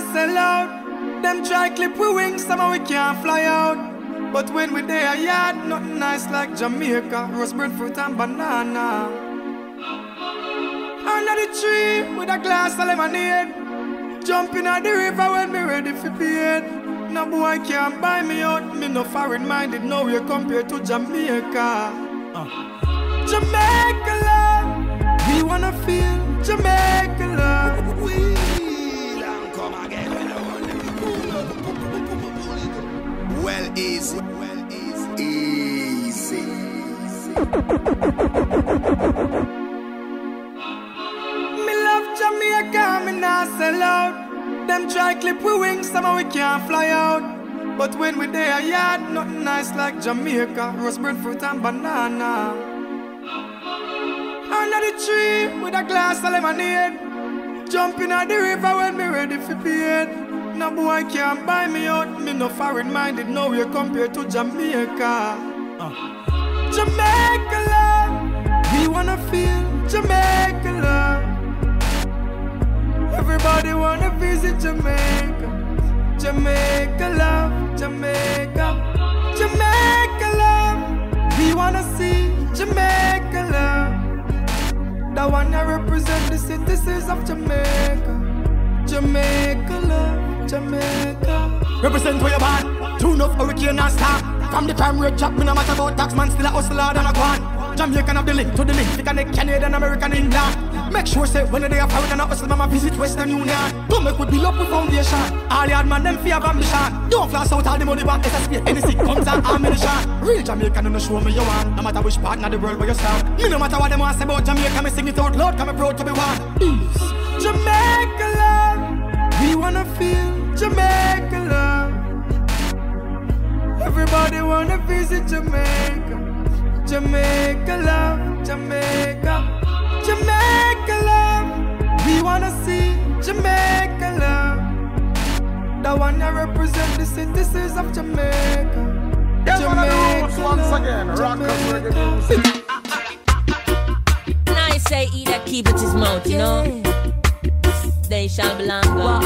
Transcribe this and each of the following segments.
not sell out. Them try clip we wings, somehow we can't fly out. But when we there, yard, nothing nice like Jamaica. Roast breadfruit and banana. Under the tree with a glass of lemonade. Jumping at the river when me ready for bed. No boy can't buy me out. Me no foreign minded, no way compared to Jamaica. Jamaica love, we wanna feel Jamaica love. We don't come again. Well easy, easy. Me love Jamaica, me not sell out. Them try clip we wings, somehow we can't fly out. But when we there, yard, nothing nice like Jamaica. Roast breadfruit and banana. Under the tree with a glass of lemonade. Jumping at the river when me ready for bed. No boy can't buy me out. Me no foreign minded, no way compared to Jamaica. Jamaica love, we wanna feel Jamaica love. Everybody wanna visit Jamaica. Jamaica love, Jamaica. Jamaica love, we wanna see Jamaica love. The one that represent the citizens of Jamaica. Jamaica love, Jamaica. Represent where you born. Tune up hurricane and storm. From the time rate chop, me no matter about tax man, still a hustler than a guan. Jamaican have the link to the link. We connect Canadian, American, England. Make sure say when they are foreign and a hustle, mama visit Western Union. Don't make we build up with foundation. All the hard man them fear of ambition. Don't flash out all the money back. SSP, anything comes and ammunition. Real Jamaican don't show me you want. No matter which part of the world where you stand. Me no matter what them want say about Jamaica, me sing it out loud. Come proud to be one. Jamaica love, we wanna feel Jamaica love. Everybody wanna visit Jamaica. Jamaica love, Jamaica. Jamaica love, we wanna see Jamaica love. The one that represent the citizens of Jamaica. Jamaica once again, rockers reggae music. Nice say he that keep it his mouth, you know. They shall belong God.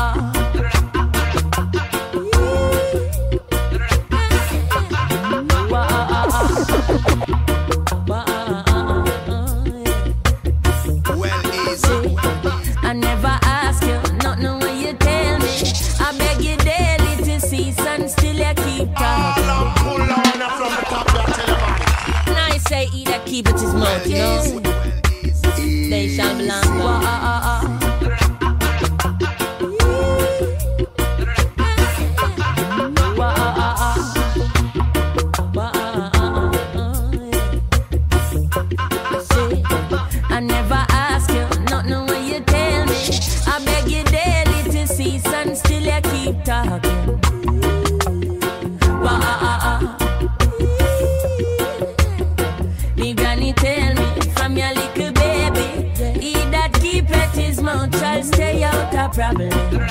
I never ask you, nothing when you tell me. I beg you daily to cease and still you keep talking. Nice say he that keep it his mouth, you know. They shall belong God. I never ask you, nothing when you tell me. I beg you daily to cease and still you keep talking. Me granny tell me from your little baby, he that keep at his mouth shall stay out of problem.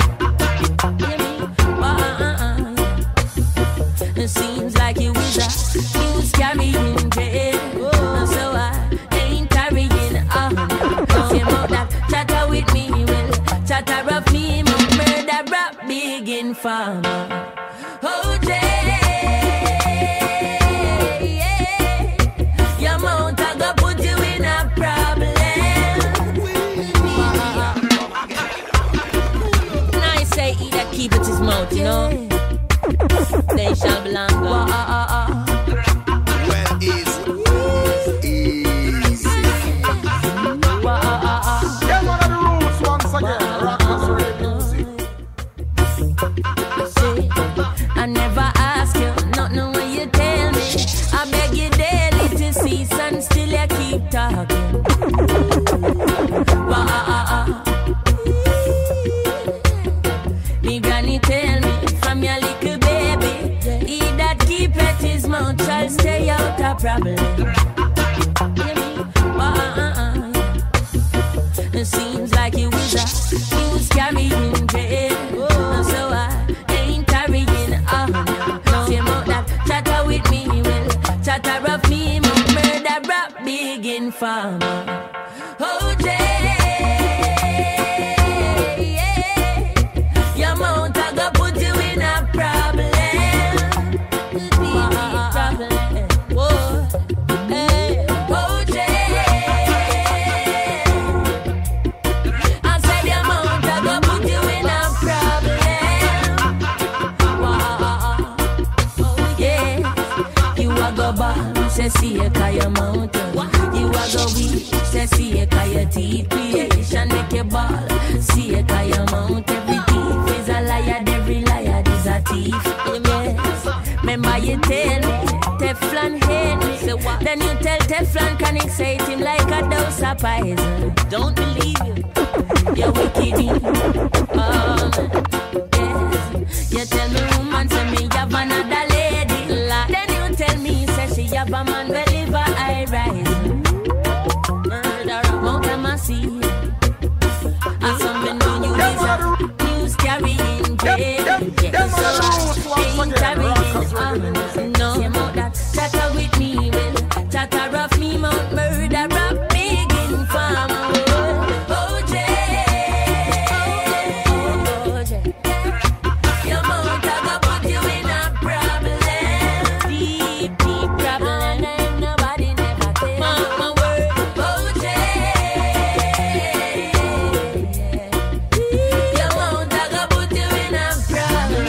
It seems like you was carrying dread, so I ain't carrying on. Came out that chatter with me, will chatter of me, murder rap big informer. Oh Jay, your mouth I go put you in a problem. Nice say he that keep it his mouth, you know. They shall belong God. Well easy. Get one of the rules once again. Rockers reggae music. I never ask you, nothing when you tell me. I beg you daily to cease and still you keep talking. Me granny tell me from your little baby, he that keep at his mouth shall stay out of problem. It seems like you was carrying dread, so I ain't carrying on. Same out that chatter with me, will chatter of me, murder rap big informer. Oh Jay, see a kaya mountain. You are go weak, say see a kaya teeth. Creation make your ball, see a kaya mount. Every thief is a liar, every liar is a thief. Yes. Remember you tell me, Teflon hate me. So what? Then you tell Teflon can excite him like a dose of poison. Don't believe you, you're wicked. Yes. You tell me woman, say me have another lady. Then you tell me, say she have a man will live a high rise. Murderer, Mount Amasi. And some men know you is a news carrying dread. Yes, so I ain't carrying on. No, you know that chatter with me will chatter rough me mount murderer big in farm. OJ, your mount I go put you in a problem, deep problem. And nobody never tell my word. OJ, your mount I go put you in a problem.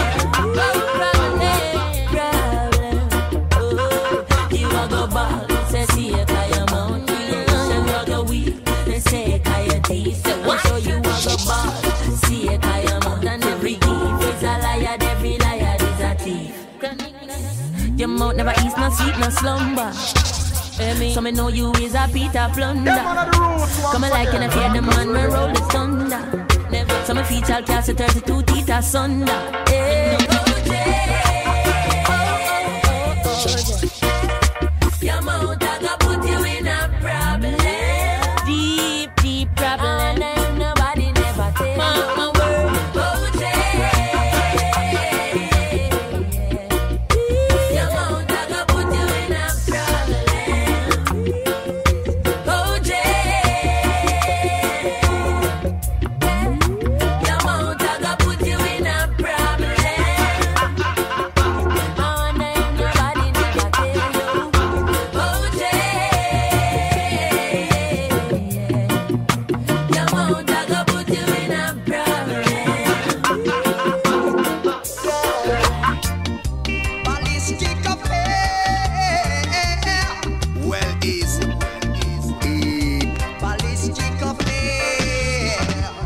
You a go ball, say see a kaya mount. You a go weak, say kaya teeth. So you a go ball, see a kaya mount. And every thief is a liar, every liar is a thief. Your mouth never eats, no sleep, no slumber. So me know you is a Peter Plunder. Come like in a fear the man me roll the thunder. So me feet shall cast a 32 teeth asunder. Your mouth I go put you in a problem, deep problem. And nobody never tell my word. OJ, your mouth I go put you in a problem. OJ, your mouth I go put you in a problem. Oh, and nobody never tell you. OJ, your mouth I go put you in a problem. Ballistic affair. Well easy. Ballistic affair.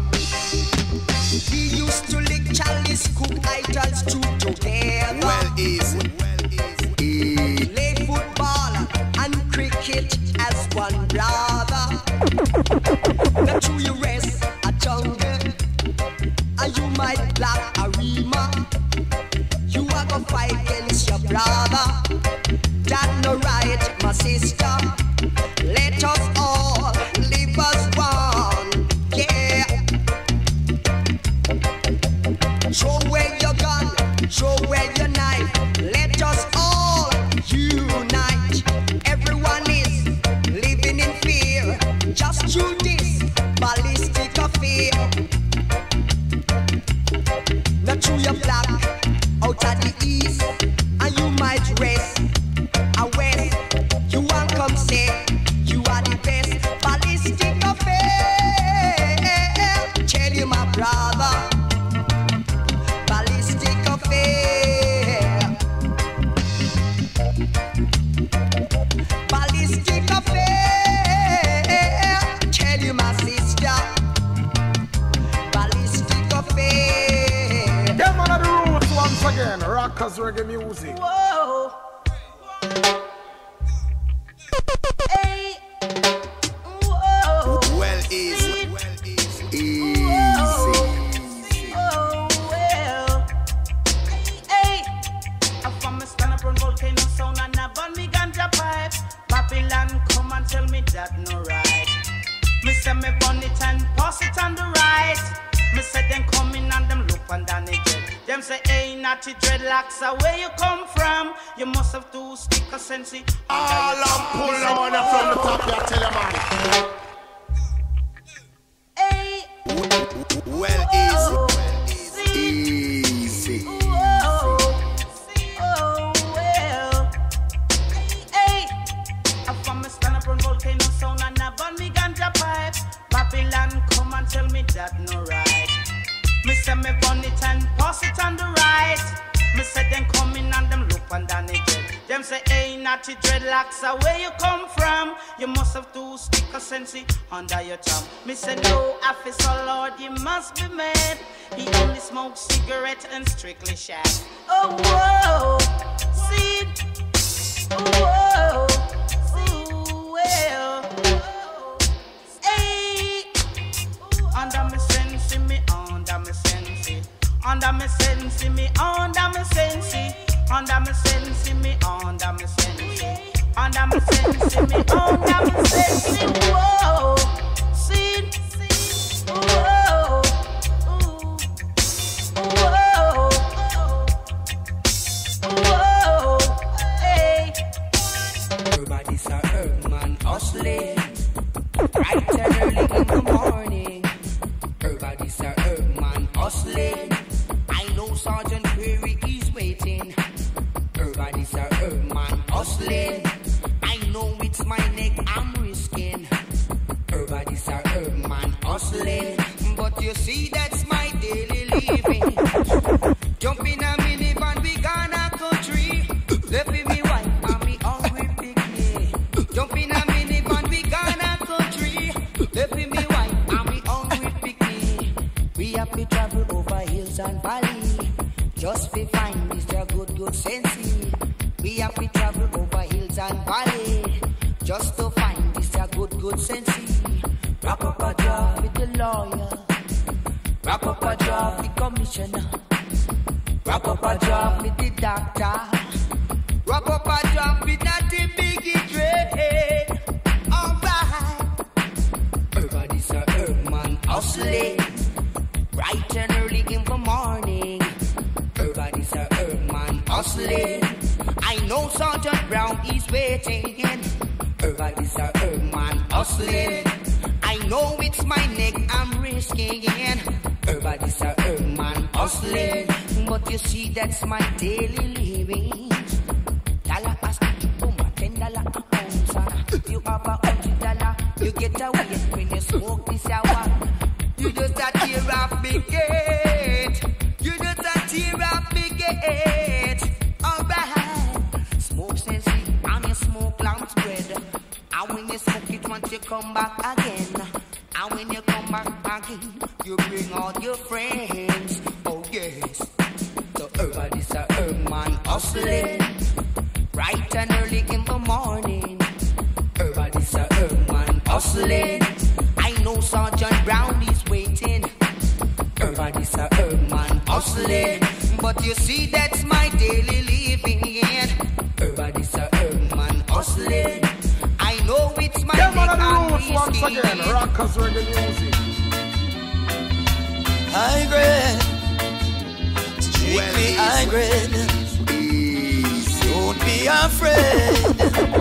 We used to lick chalice, cook idols two together. Well easy. Play football and cricket as one brother. The two you rest a jungle, and you might black a rima. You are gonna fight against your brother. That no right, my sister. Let us all live as one. Yeah. Show where your gun, show where your knife. Let us all unite. Everyone is living in fear. Just through this ballistic affair. Not through your black out of the east, and you might rest a west. You won't come say you are the best. Ballistic affair. Tell you my brother. Ballistic affair. Ballistic affair. Tell you my sister. Ballistic affair. Them on the roots once again. Rockers reggae music. Whoa. Hey. Whoa. Well easy. Oh, well. Hey. I'm from a stand up on volcano sound and I burn me ganja pipe. Babylon come and tell me that no right. Me say me burn it and pass it on the right. Me say them come in and them look and down it. Them say hey natty dreadlocks, where you come from? You must have two sticker sense. All I'm pulling on from the top, you tell your man. Hey. Well easy. Whoa. Oh, well. Hey. I'm from a stand up on volcano sound and I burn me ganja pipe. Babylon come and tell me that no right. Me say me burn it and pass it on the right. Me say them come in and them look and down it. Them say, hey, natty dreadlocks, where you come from? You must have two stick of sensi under your tongue. Me say, no, officer, Lord, you must be mad. He only smokes cigarette and strictly shag. Oh, whoa, see, whoa, well, hey, under me sensi, me under me sensi, under me sensi, me under me sensi, under me sensi, me under me sensi, under me sensi, me under me sensi, whoa, see, whoa, whoa, whoa, hey. Everybody's a herb man hustling, bright and early in the morning. Everybody's a herb man hustling. I know Sergeant Query is waiting. Everybody's a herb man hustling. I know it's my neck I'm risking. Everybody's a herb man hustling. But you see that's my daily living. Jump in a minivan, we gonna country. Left with me wife and me hungry picnic. Jump in a minivan, we gonna country. Left with me wife and me hungry picnic. We have to travel over hills and valleys, just to find Mr. Good Sensei. We have to travel over hills and valleys, just to find Mr. Good Sensei. Wrap up a job with the lawyer, wrap up a job with the commissioner, wrap up a job with the doctor, wrap up a job with Natty Biggie Dre. Alright, everybody's a herb man hustling, bright and early in the morning. Everybody's a herb man hustling. I know Sergeant Brown is waiting. Everybody's a herb man hustling. I know it's my neck I'm risking. Everybody's a herb man hustling. But you see that's my daily living. Dollar a stick, boom, $10 a ounce. You have $100, you get away when you smoke this hour. You just a tear off big gate. You just a tear off big gate. Alright. Smoke sensi and you smoke lamps bread. And when you smoke it once you come back again. And when you come back again, you bring all your friends. Oh yes. So everybody's a herb man hustling, bright and early in the morning. Everybody's a herb man hustling. I know Sergeant Brown is waiting. Everybody's a herb man hustling. But you see that's my daily living. Everybody's a herb man hustling. I know it's my Them neck are the and roots once risking. again. Rockers reggae music. High grade, strictly high grade. Don't be afraid.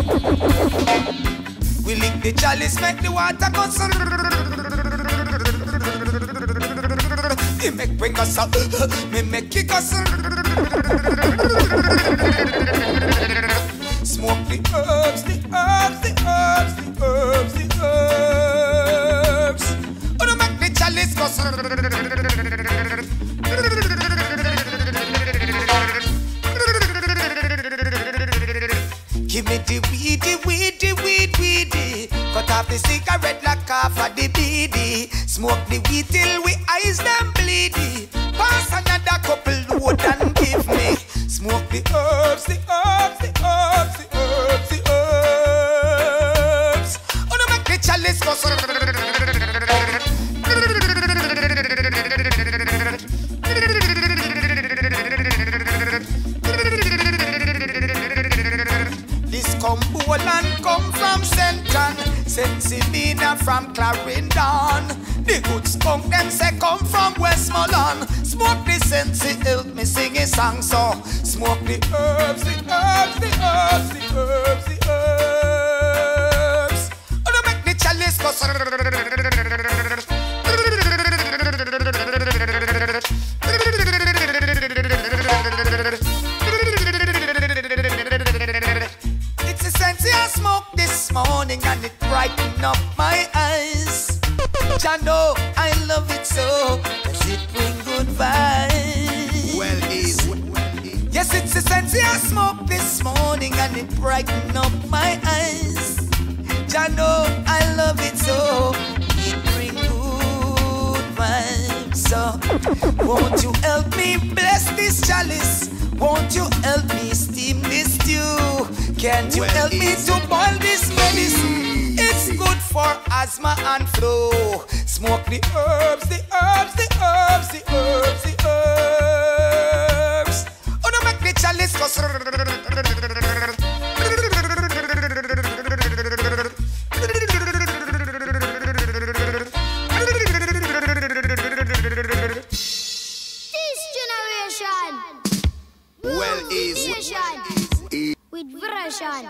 We lick the chalice, make the water go. He make bring us up, me make kick us. Smoke the herbs, the herbs, the herbs, the herbs, the herbs. Oh, to make the chalice go. Give me the weedy, weedy, weed, weedy. Cut off the cigarette like half of the beady. Smoke the weed till we eyes them bleedy. Pass another couple load and give me. Smoke the herbs, the herbs, the herbs, the herbs, the herbs. Oh, no, make the chalice go. Cumberland come from Central, Sensimina from Clarendon. The good skunk them say come from Westmoreland. Smoke the sensi, help me sing a song so. Smoke the herbs, the herbs, the herbs, the herbs, the herbs. Oh, to make the chalice go. Morning and it brighten up my eyes. I know I love it so, cause it bring good vibes. Well, Yes, it's a sense I smoke this morning. morning and it brighten up my eyes. Jah know I love it so. It bring good vibes. So won't you help me bless this chalice? Won't you help me steam this stew? Can't you help me to boil this medicine? It's good for asthma and flu. Smoke the herbs, the herbs, the herbs, the herbs, the herbs. Oh, no, make the chalice go. With version.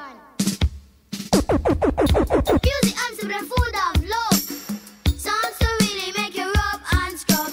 Music and some food of love. Sounds to really make you rub and scrub.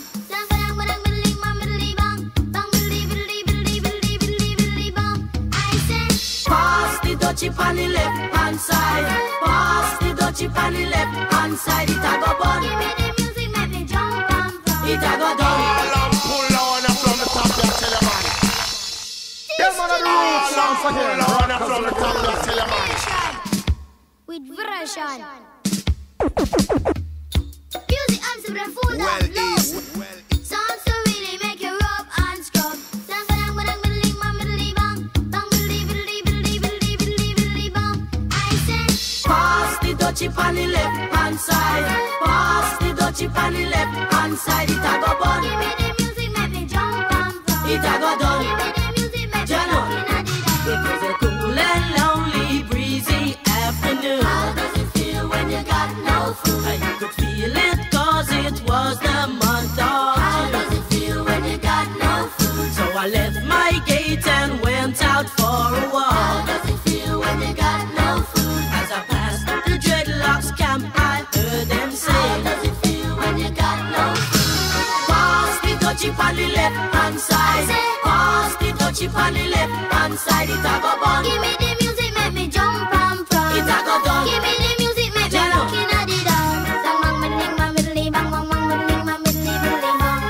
I say, pass the dutchie on the left hand side. Pass the dutchie on the left hand side. It a go bun. Give me the music, make me jump and run. It a go down. Pull on from the top, there, tell your man. Them on the roots, once again. Run up from the top, there, tell your man. With version. Music and some food of love. Sounds to really make you rub and scrub. I say, pass the dutchie on the left hand side. Pass the dutchie on the left hand side. It a go bun. give me the music, make me jump and run. It a go down. Give me the music, make me Jano. looking at the It was a cool and lonely, breezy afternoon. How does it feel when you got no food? You could feel it cause it was the month of How June. does it feel when you got no food? So I left my gate and went out for a How walk. does it feel when you got no food? As I passed the dreadlocks camp, I heard them How say, does it feel when you got no food? pass the dutchie on the left hand side. Pass the dutchie on the left hand side. It a go bun. Give me the music, make me jump and prance. It a go down. Give me the music, make me Jano. looking at the dance. Bang bang middling, bang middling, bang bang bang middling, bang middling, middling, bang.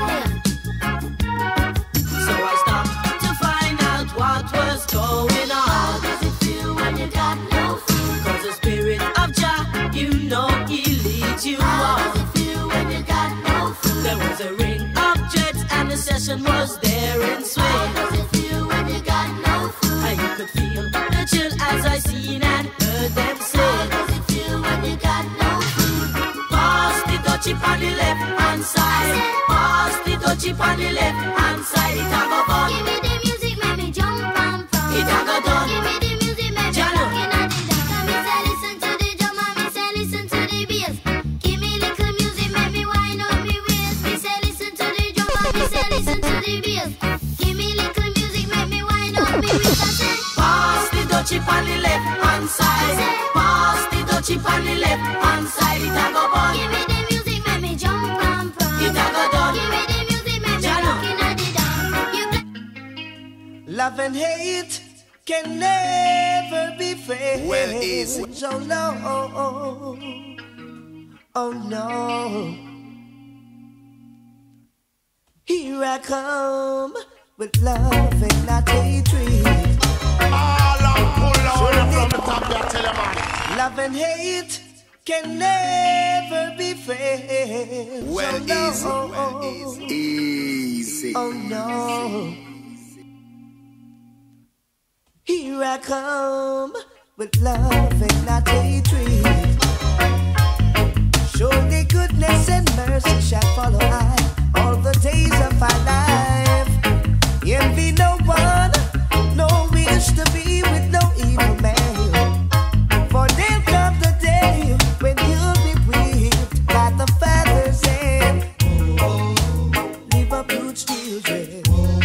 So I stopped to find out what was going How on. does it feel when you got no food? Cause the spirit of Jah, you know he leads you How on. does it feel when you got no food? There was a ring of jets and the session was there in How swing. does it feel when you got no food? And you could feel the chill as I seen and heard them How say, does it feel when you got no food? pass the dutchie on the left hand side. Pass the dutchie on the left hand side. It a go bun. Give me the music, make me jump and prance. It a go down. Give me the music, make me Jano. looking at the dance. Me say listen to the drum and me say listen to the bass. Give me little music, make me wind up me waist. Me say listen to the drum and me say listen to the bass. Give me little music, make me wind up me waist. I say Pass the dutchie on the left hand side. Pass the dutchie on the left hand side. It a go bun. give me the music, make me jump and prance. It a go down. Give me the music, make me Jano. looking at the dance. You Love and hate can never be friends. Well, is oh no, oh no. Here I come with love and not hatred. All on, pull on from the top, there, tell your man. Love and hate can never be friends. well easy. Oh no. Here I come with love and not hatred. Surely goodness and mercy shall follow I all the days of our life. Envy no one, no wish to be with no evil man. For there'll come the day when you'll be whipped by the father's hand. Leave up huge children.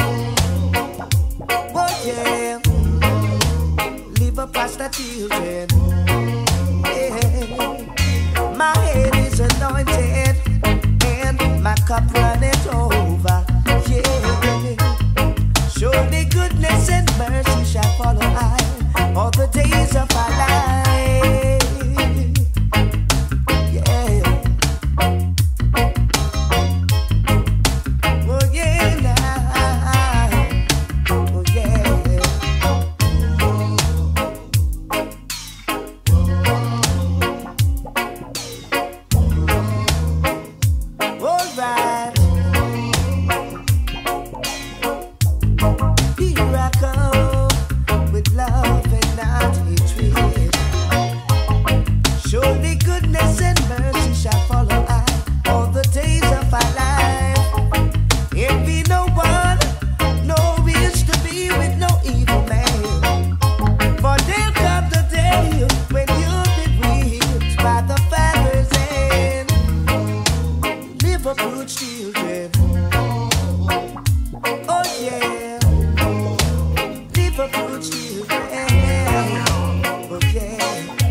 Oh yeah. Leave up pasta children. Yeah. My head is anointed and my cup runneth over. Yeah. Surely goodness and mercy shall follow I all the days of our life. Yeah. Oh yeah, now. Oh yeah. Here I come with love and not hatred. Surely goodness and mercy shall follow I all the days of our life. Envy no one, no wish to be with no evil man. For there'll come the day when you'll be whipped by the father's hand. Liverpool children, oh yeah. Liverpool children, oh yeah.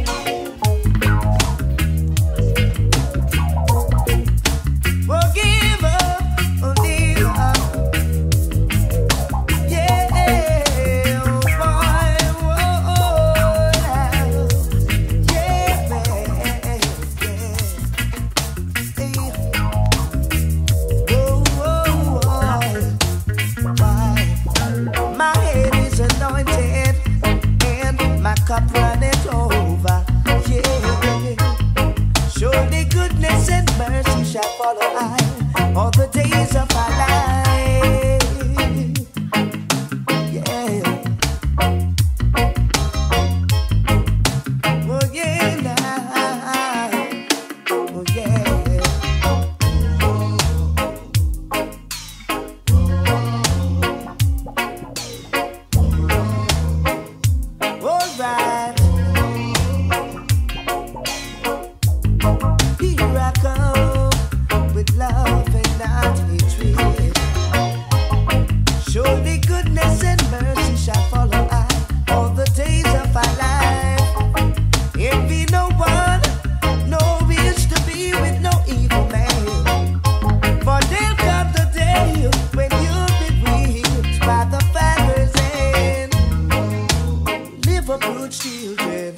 We'll give up, we'll leave up. Yeah, oh boy, oh, yeah, man, yeah. My head is anointed and my cup runneth over. Yeah. Surely goodness and mercy shall follow I all the days of our life. Yeah. Oh yeah, now. Oh yeah. Alright. Here I come with love and not hatred. Surely goodness and mercy shall follow I all the days of our life. Envy no one, no wish to be with no evil man. For there'll come the day when you'll be whipped by the father's hand. Liverpool children,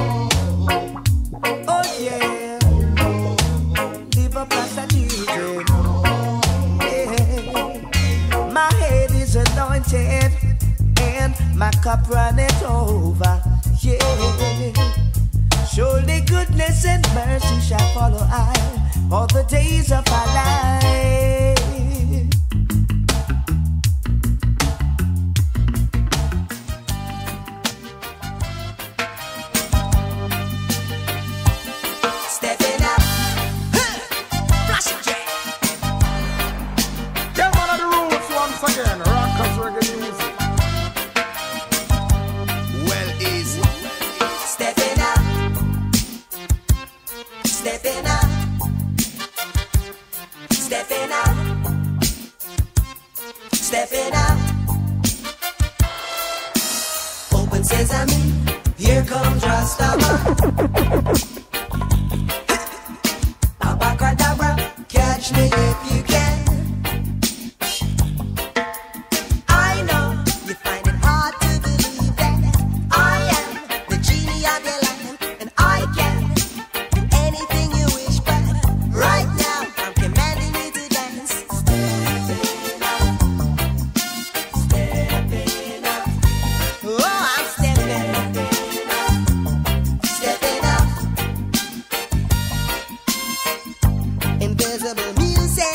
oh yeah. Liverpool children, yeah. My head is anointed and my cup runneth over. Yeah. Surely goodness and mercy shall follow I all the days of our life. Stepping up, flash it, Get one of the roots once again. Rockers reggae music. Well easy. stepping up, stepping up, stepping up, stepping up. Open sesame, here comes Rastaman. Abacadabra, catch me if you can. I know you find it hard to believe that I am the genie of your life, and I can do anything you wish, but right now I'm commanding you to dance. Stepping up, stepping up. Oh, I'm stepping up, stepping up. Invisible music.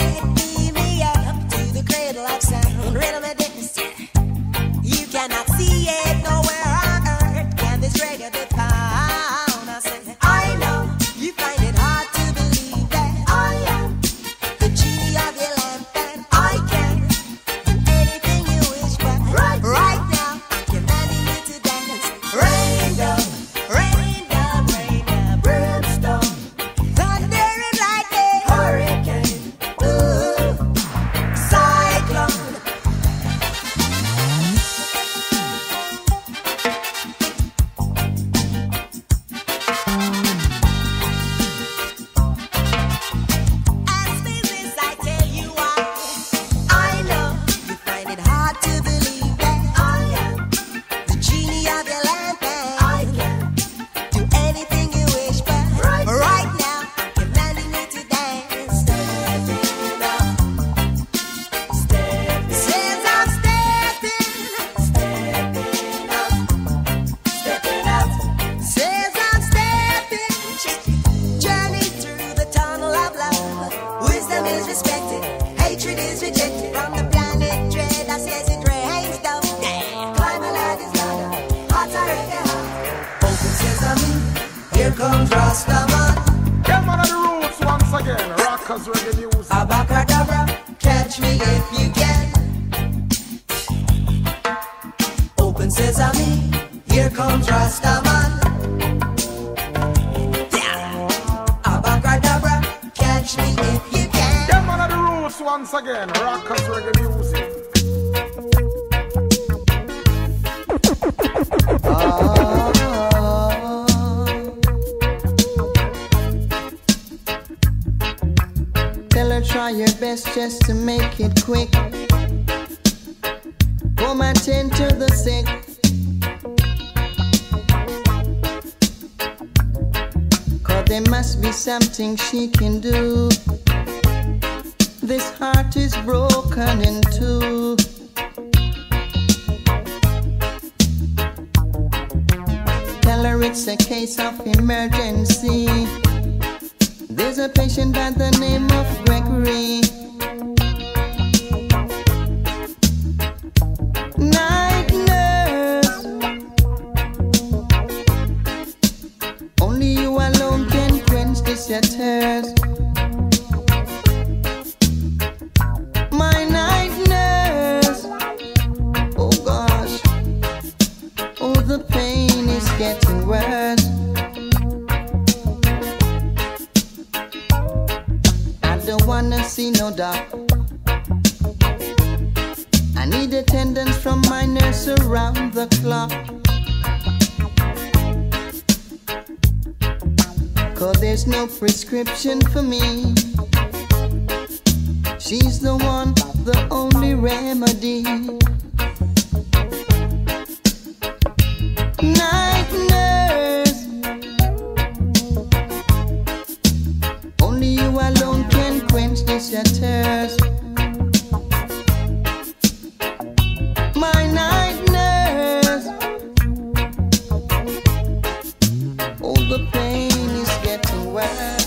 Rockers reggae music. Abacadabra, catch me if you can. Open sesame, here comes Rastaman. Yeah. Abacadabra, catch me if you can. Them man of the roots once again. Rockers reggae music. Tell her try your best just to make it quick. Come attend to the sick. Cause there must be something she can do. This heart is broken in two. Tell her it's a case of emergency. There's a patient by the name of Gregory. Night nurse, only you alone can quench this your thirst. My night nurse, oh gosh, oh the pain is getting worse. Don't wanna see no doc. I need attendance from my nurse around the clock. Cause there's no prescription for me. She's the one, the only remedy. Night nurse, only you alone can quench this your thirst. My night nurse, oh the pain is getting worse.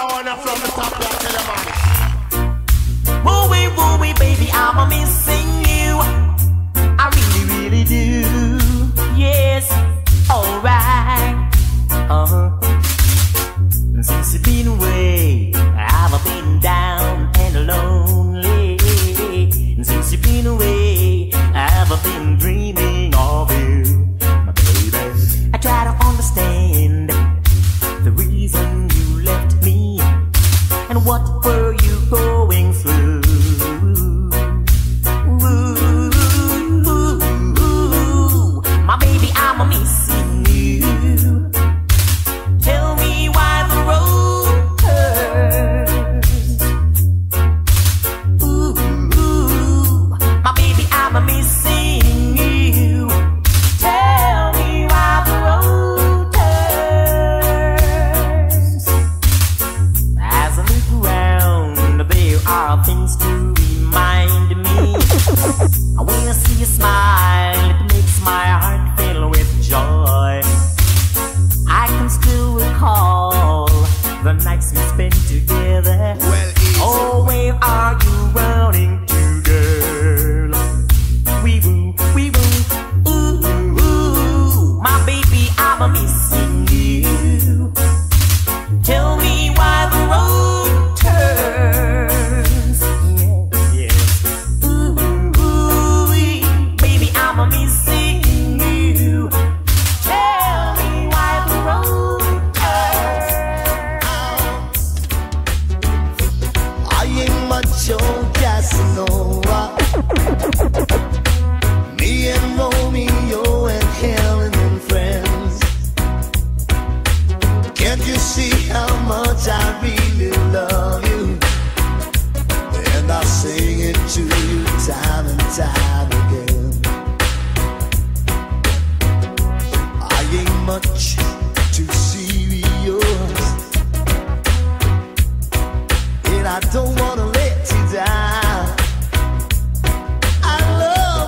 Wooey, wooey, baby, I'm a missing you. much too serious, and I don't wanna let you down. I love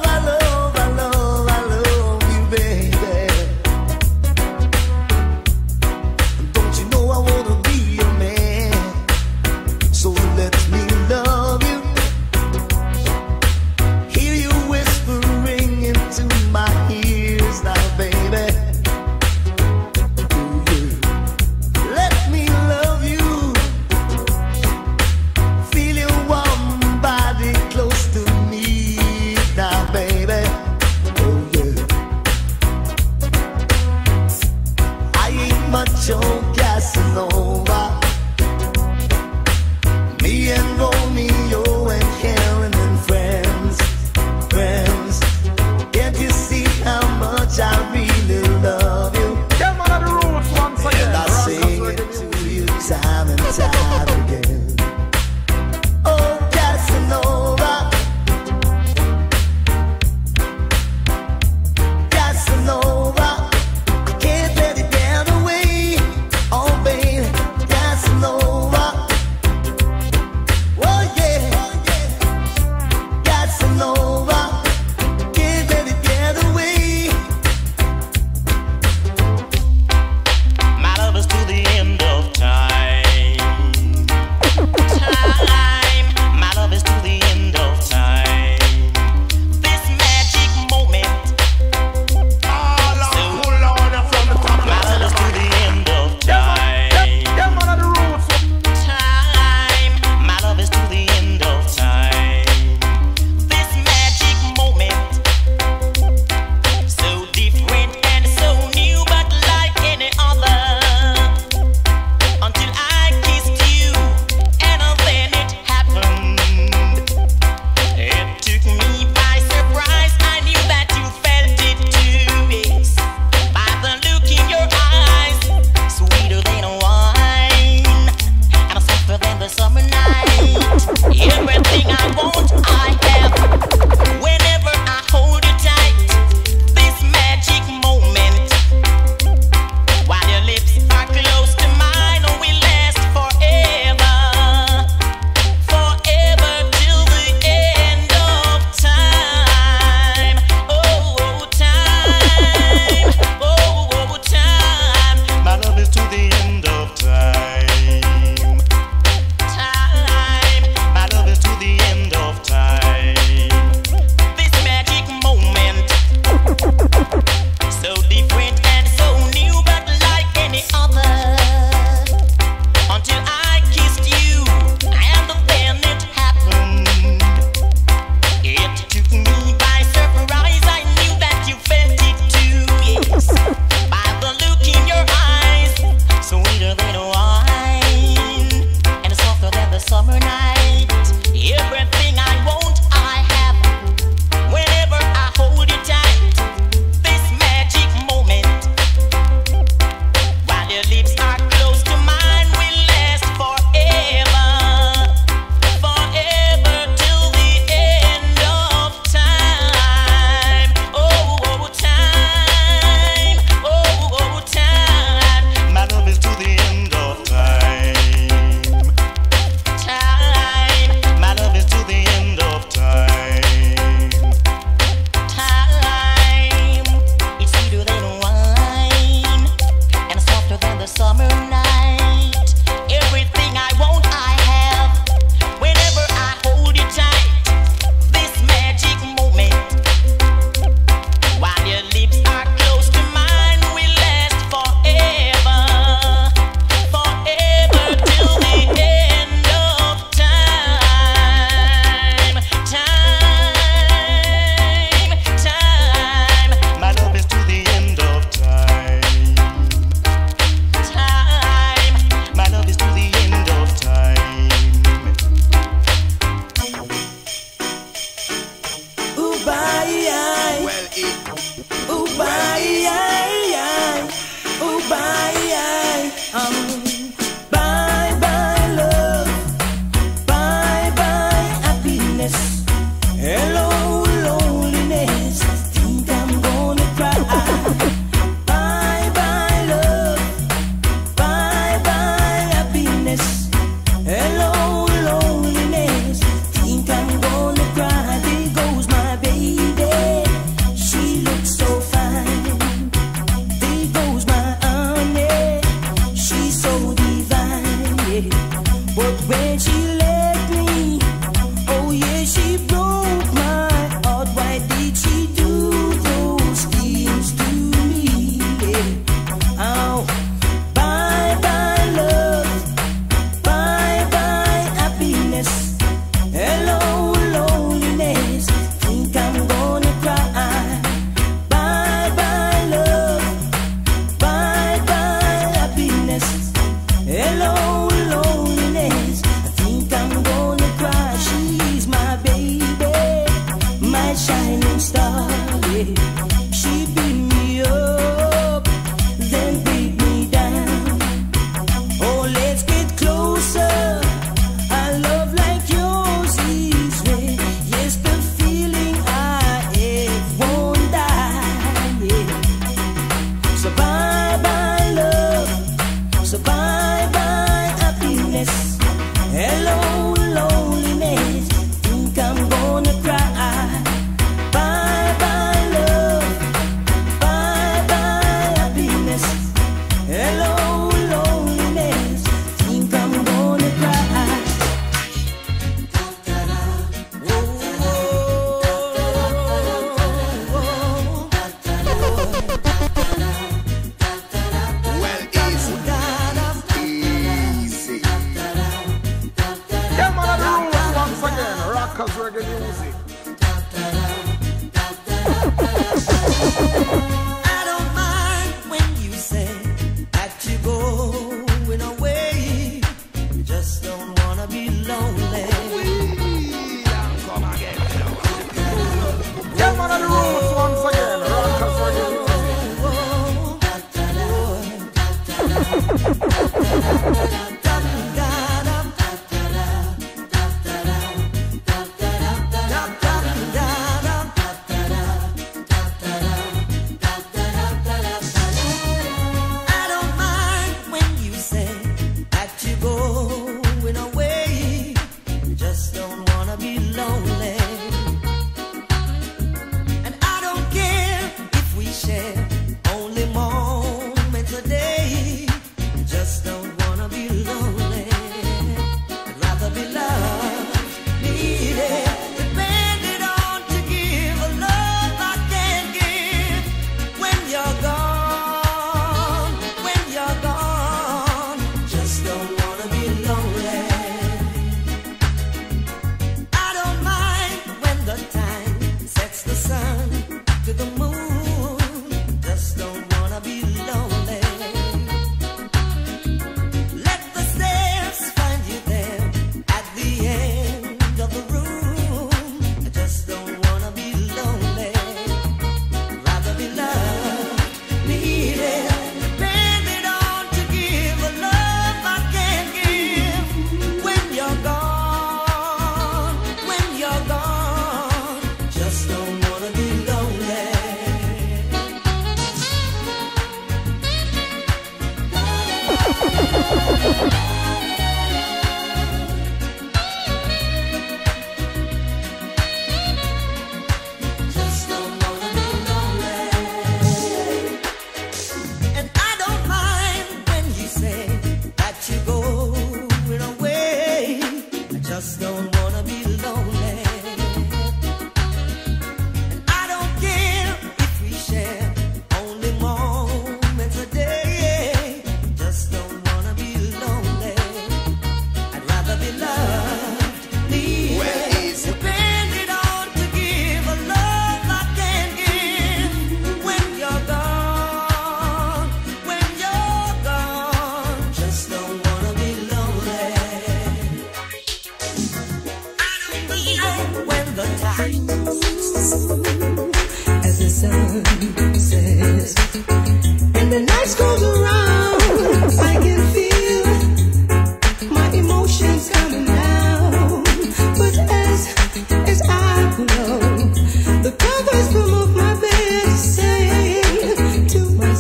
you, baby. Don't you know I wanna be your man? So let me love you. Hear you whispering into my ears now, baby. Let me love you. Feel your warm body close to me now, baby. Oh yeah. I ain't much on Casanova. Me and Romeo and Karen and friends. Can't you see how much I really love you? Them on the roots once again. And I sing it to you time and time again. Oh, Casanova, Casanova, I can't let it get away.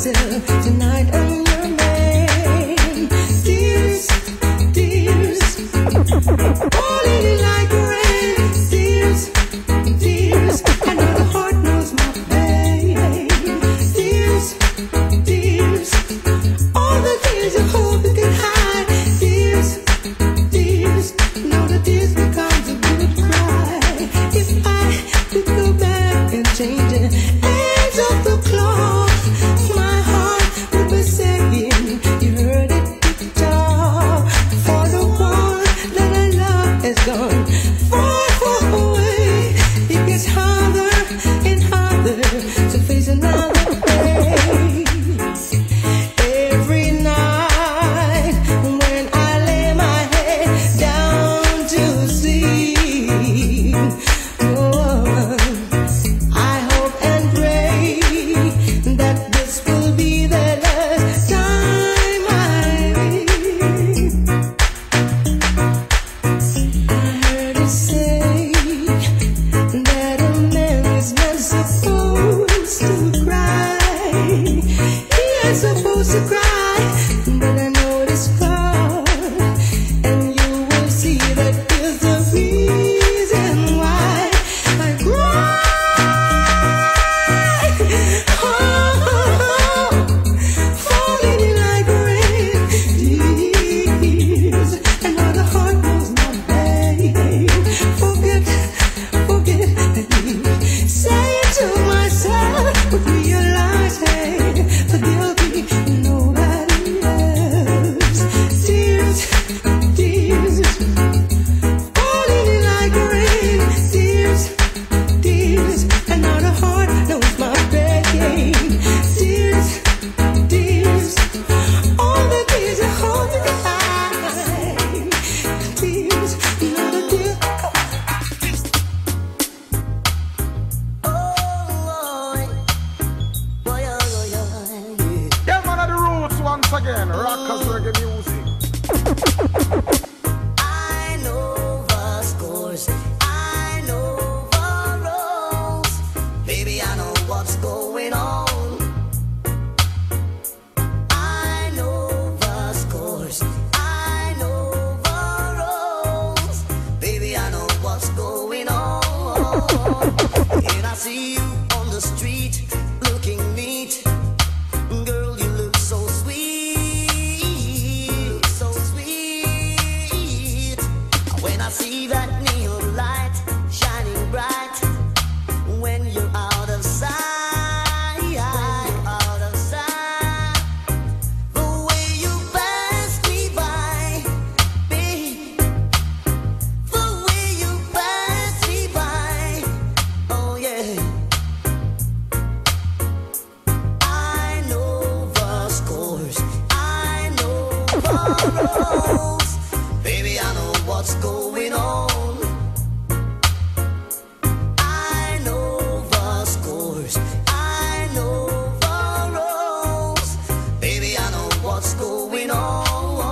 myself tonight on your man. Tears, tears, falling like rain. Tears, tears, I know the heart knows my pain. Tears, tears, all the tears you hold you can hide. Tears, tears, know the tears becomes a good cry. If I could go back and change it, ends of the clock, my heart would be saying, you heard it, guitar, for the one that I love is gone far, far away. It gets harder and harder to face another day. Every night when I lay my head down to sleep, oh, I hope and pray that this will be the last time I meet. I heard it say that a man is not supposed to cry. He ain't supposed to cry, but I know this part, and you will see that is the reason why I cry. Falling like rain, tears, and now the heart knows my pain. Forget me. Say it to myself, but realize, hey, there'll be nobody else. Tears, tears, falling like rain. Tears, tears, and now the heart knows my pain. Tears, tears, all the tears I hold you behind. Tears, now the tears come. Yeah, man of the roots once again. Rockers reggae music. I know the scores, I know the roles. Baby, I know what's going on. I know the scores, I know the roles. Baby, I know what's going on. And I see you on the street looking neat. Girl, you look so sweet, so sweet. When I see that neon light shining bright, when you're out of sight, out of sight, the way you pass me by, babe, the way you pass me by, oh yeah. I know the scores, I know the roles. Baby, I know what's going on. I know the scores, I know the roles. Baby, I know what's going on.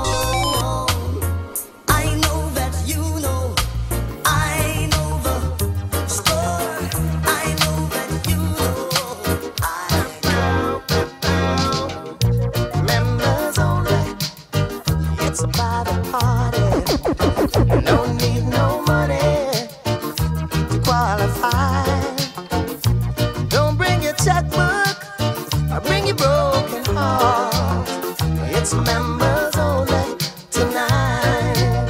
I know that you know. I know the score. I know that you know. Members only. It's a private party. No need no money to qualify. Don't bring your checkbook or bring your broken heart. It's members only tonight.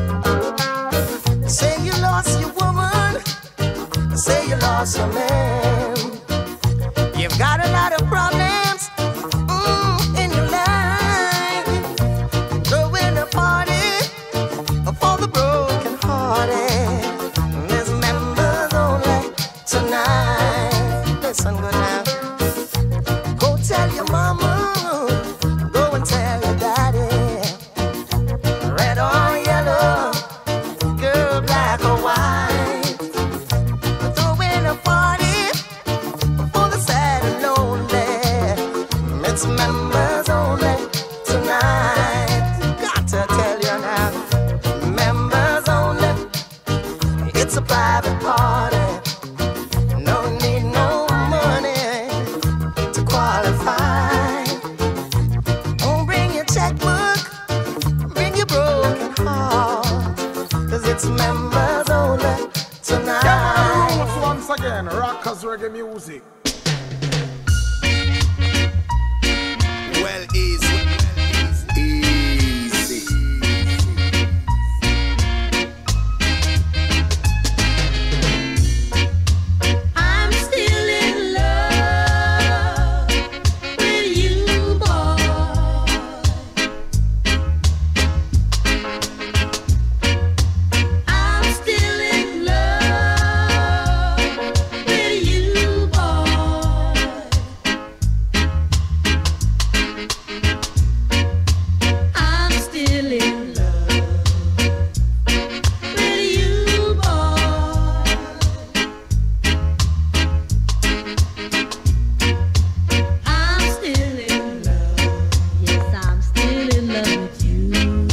Say you lost your woman, say you lost your man. You've got a lot of problems in your life. Throwing a party for the broken hearted. There's members only tonight. Listen good now. Go tell your mama, go and tell your daddy. Red or yellow, girl, black or white. Throwing a party for the sad and lonely. It's members only tonight. Got to tell you now, members only. It's a private party. No need no money to qualify. reggae music. Well, easy. I'm still in love with you, boy. I'm still in love with you, boy. I'm still in love with you, boy. I'm still in love. Yes, I'm still in love with you.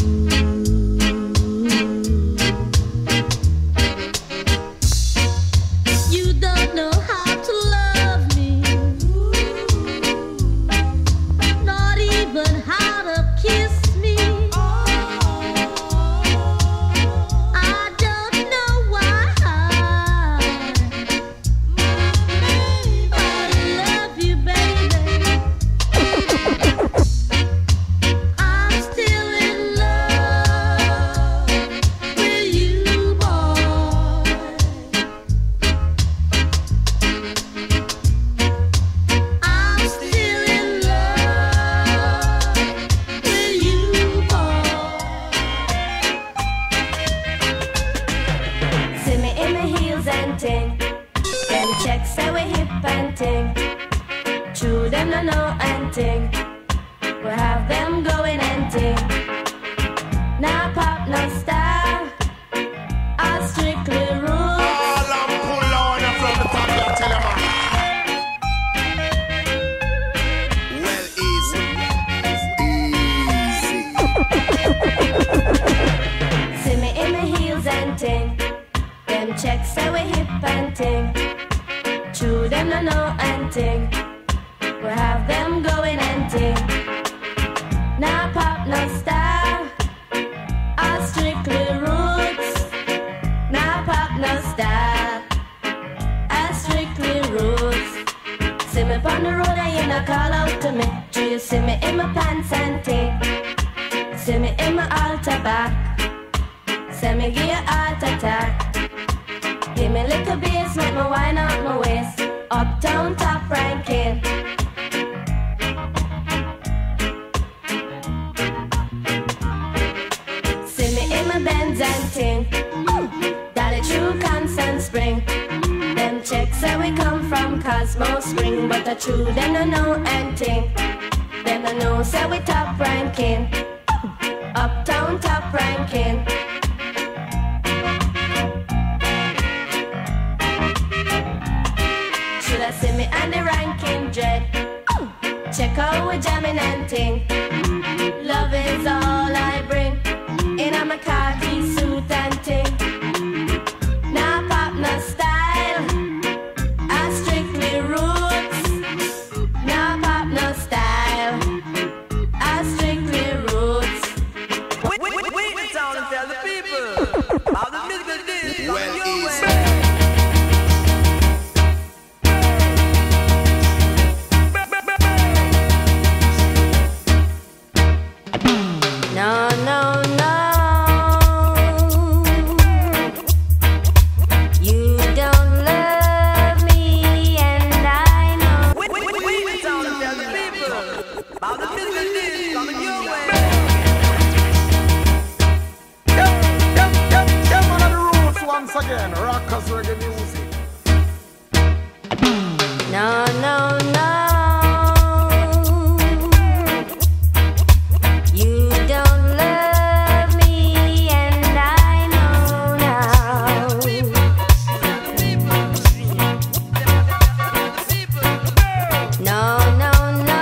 You don't know how to love me, not even how to kiss me. I don't know why, I love you, baby. I'm still in love with you, boy. I'm still in love with you, boy. See me in my heels and ting. Them checks say we hip and ting. True, them no know and ting. We have them going and ting. Now pop, no style. I strictly rule. All I'm pull on from the top, I tell you, man. Well, easy. See me in my heels and ting. Them checks say we hip and ting. True, them no know and ting. We have them going and ting. Now pop, no style. I strictly roots. Now pop, no style. I strictly roots. See me on the road and you not call out to me. Do you see me in my pants and ting? See me in my altar back. Say me give you heart attack. Give me little bass, make me wind out my waist. Uptown top ranking. See me in my Benz and ting. Daddy true Constant Spring. Them checks say we come from Cosmo Spring, but the true them no know and ting. Them no know say we top ranking. Uptown top ranking. Should I see me and the ranking dread? Check out we jamming and ting. Love is all I bring. In a my khaki suit and ting. Now pop no style. I strictly roots. Now pop no style. I strictly roots. Wait the town and tell the people how the musical is. Well, easy. No, no, no. You don't love me, and I know. Wait the town and tell the people how the musical is coming your way. Them on the roots once again. Rockers reggae music. No, no, no. You don't love me, and I know now. No, no, no.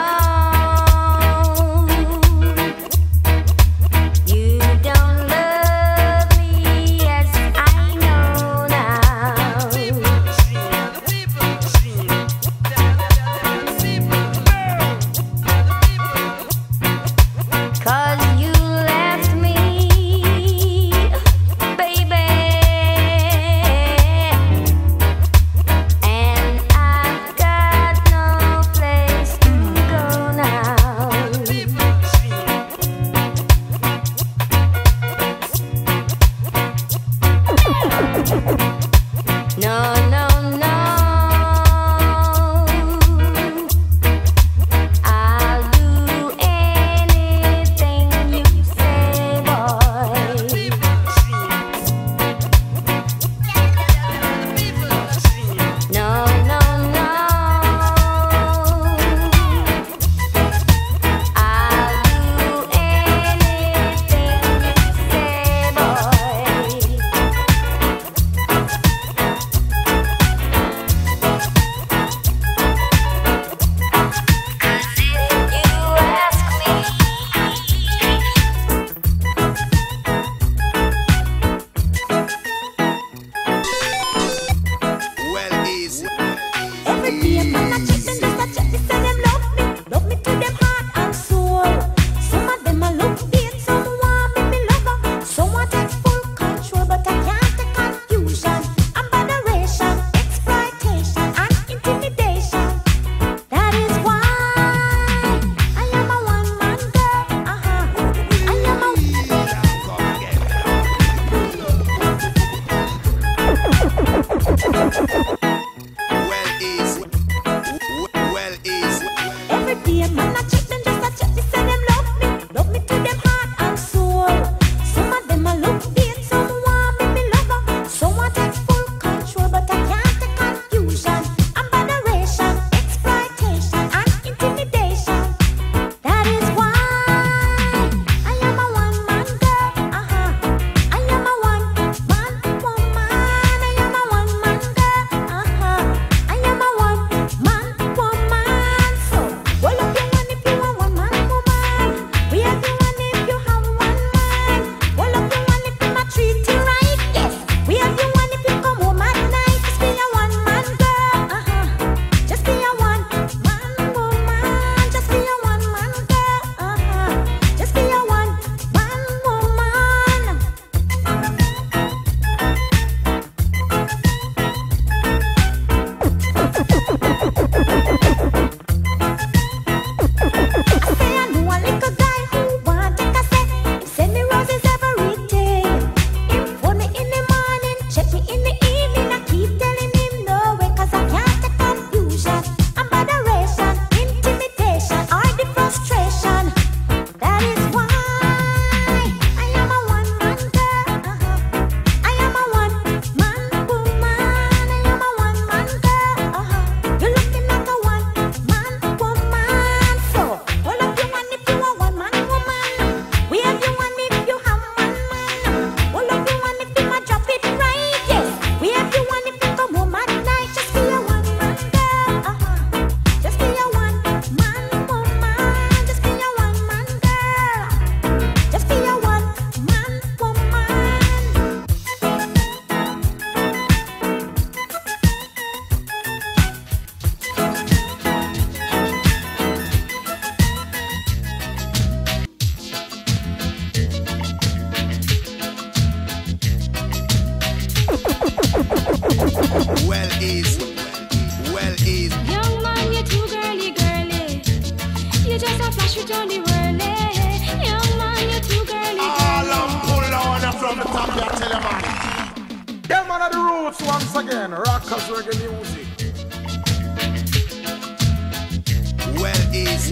You don't love me, yes, I know now. flash it on the world, eh. Young man, you're too girly. All I'm pull on from the top, I tell you, man. Them man of the roots once again, rockers reggae music. Well, easy.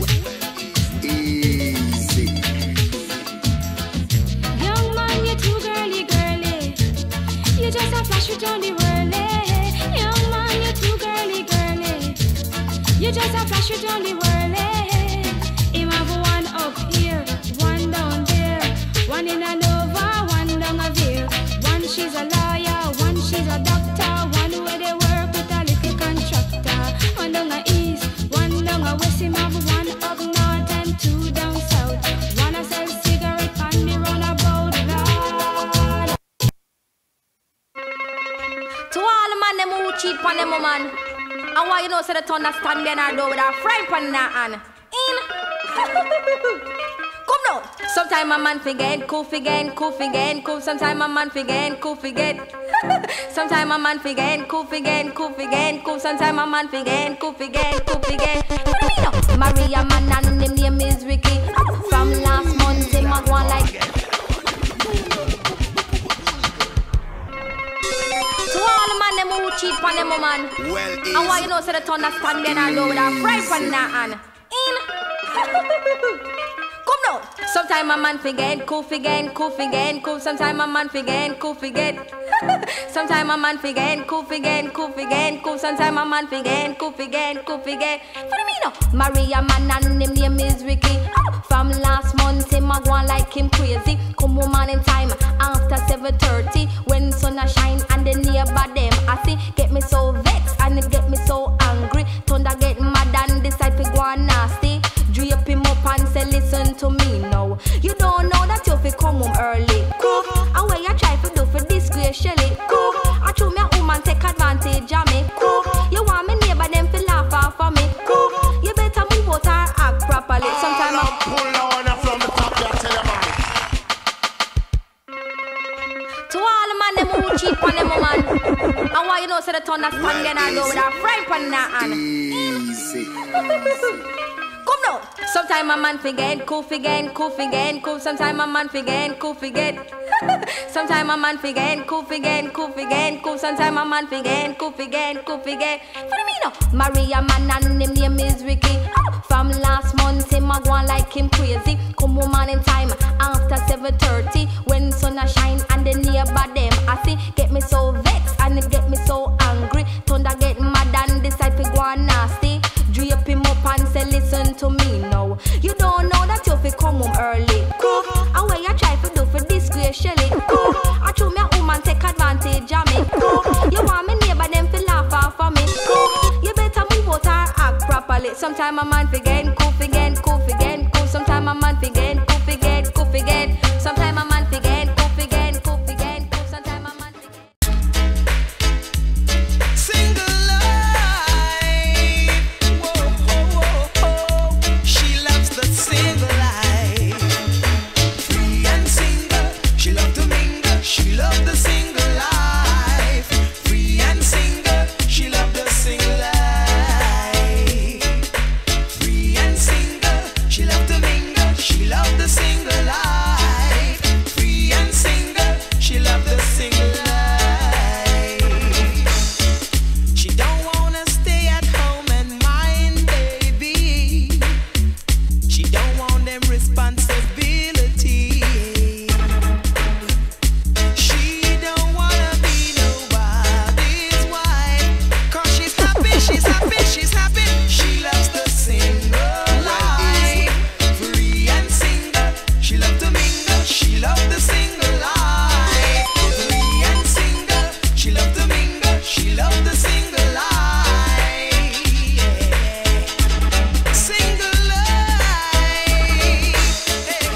Young man, you're too girly, girly. You just a flash it on the world, eh. Young man, you're too girly, girly. You just a flash it on the world, eh. Him have one up here, one down there, one in a Nova, one down a Veer. One she's a lawyer, one she's a doctor, one where they work with a little contractor. One down a east, one down a west. Him have one up north and two down south. One a sell cigarette and the runabout, Lord. To all the man them who cheat pon them woman, and why you know say the thunder stand there and door with a frying pan in her hand. In. Come now. Sometime a man forget, cool forget, cool forget, cool. Sometime a man forget, cool forget. Sometime a man forget, cool forget, cool forget, cool. Sometime a man forget, cool forget, cool forget. What do you mean now? Maria man and him name is Ricky. From last month him a go on like. To all the man them who cheat pon them woman, Well, and why you know say the thunder stand there and door with a frying pan in her hand. In. Come now. Sometime a man forget, cool forget, cool forget, cool. Sometime a man forget, cool forget. Sometime a man forget, cool forget, cool forget, cool. Sometime a man forget, cool forget, cool forget. What do you mean now? Maria man and him name is Ricky. From last month him a go on like him crazy. Come woman in time after 7:30 when sun a shine and the neighbor them I see get me so vexed and it get me so angry. Thunder get mad and decide to go on nasty. Drape him up and say listen to me now. You don't know that you fi come home early. Cool. And when you try to do for disgrace Shelly. Cool. I show me a woman take advantage of me. Cool. You want me neighbor them fi laugh off of me. Cool. You better move out or act properly. Sometimes I pull on from the top, I tell you, man. to all the man them who cheat pon them woman, and why you know say the thunder stand there and door with a frying pan in her hand. Easy. Come now. Sometime a man forget, cool forget, cool forget, cool. Sometime a man forget, cool forget. Sometime a man forget, cool forget, cool forget, cool. Sometime a man forget, cool forget, cool forget. What do you mean now? Maria man and him name is Ricky. From last month him a go on like him crazy. Come woman in time after 7:30 when sun a shine and the neighbor them I see get me so vexed and it get me so angry. Thunder get mad and decide to go on nasty. Drape him up and say listen to me now. You don't know that you fi come home early. Cool. And when you try to do for disgrace Shelly. Cool. I show me a woman take advantage of me. Cool. You want me neighbor them fi laugh off of me. Cool. You better move out or act properly. Sometime a man forget, cool forget, cool forget, cool. Sometime a man forget, cool forget, cool forget. Sometime a man forget, cool forget, cool forget, cool. Sometime a man forget. Single life. Whoa, whoa, whoa, whoa. She loves the single life. Free and single. She loves to mingle. She loves the single life. Free and single. She loves the single life. Free and single. She loves to mingle. She loves the single life. Free and single. She loves the single life. She don't wanna stay at home and mind baby. She don't want them responsibility. She don't wanna be nobody's wife. 'Cause she's happy, she's happy, she's happy. She loves the single life. Free and single. She loves to mingle. She loves the single life. Free and single. She loves to mingle. She loves the single life. Yeah. Single life. Hey.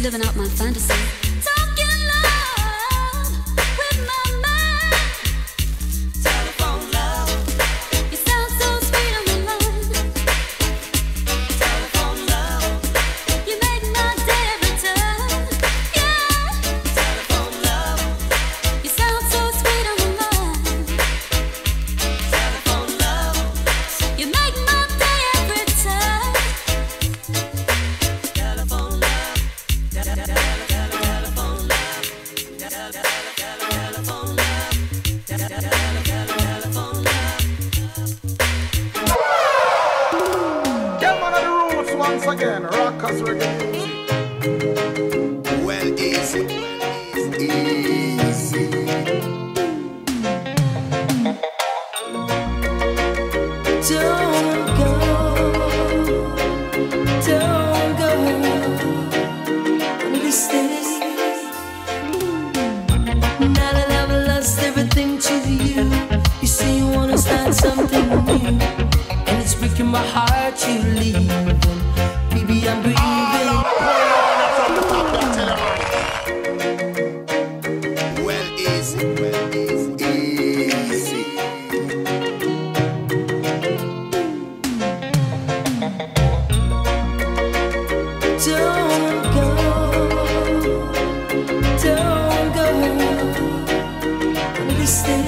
living out my fantasy. Talking love with my mind. Telephone love. You sound so sweet on my mind. Telephone love. You make my day every time. Yeah. Telephone love. You sound so sweet on my mind. Telephone love. You make my day every time. Telephone love. Telephone love. Telephone love. Telephone love. Them man of the roots once again. Rockers reggae music. Well, easy. Easy. Don't go, don't go. Wanna stay. Now that I've lost everything to you, you say you wanna start something new, and it's breaking my heart you leave. Baby, I'm breathing. Well, easy. Well, easy. Don't go, don't go. Wanna stay.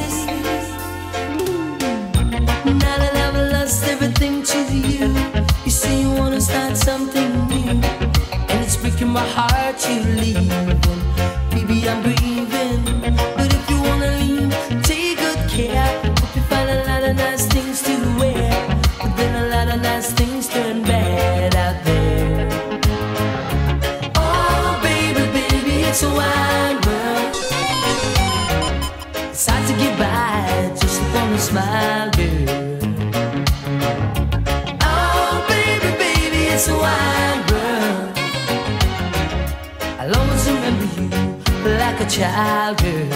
Now that I've lost everything to you, you say you wanna start something new, and it's breaking my heart you leave. Baby, I'm breathing, but if you wanna leave, take good care. Hope you find a lot of nice things to wear, but then a lot of nice things turn bad out there. Oh, baby, baby, it's a wide world. It's hard to get by just upon a smile, girl. Oh, baby, baby, it's a wide world. I'll always remember you like a child, girl.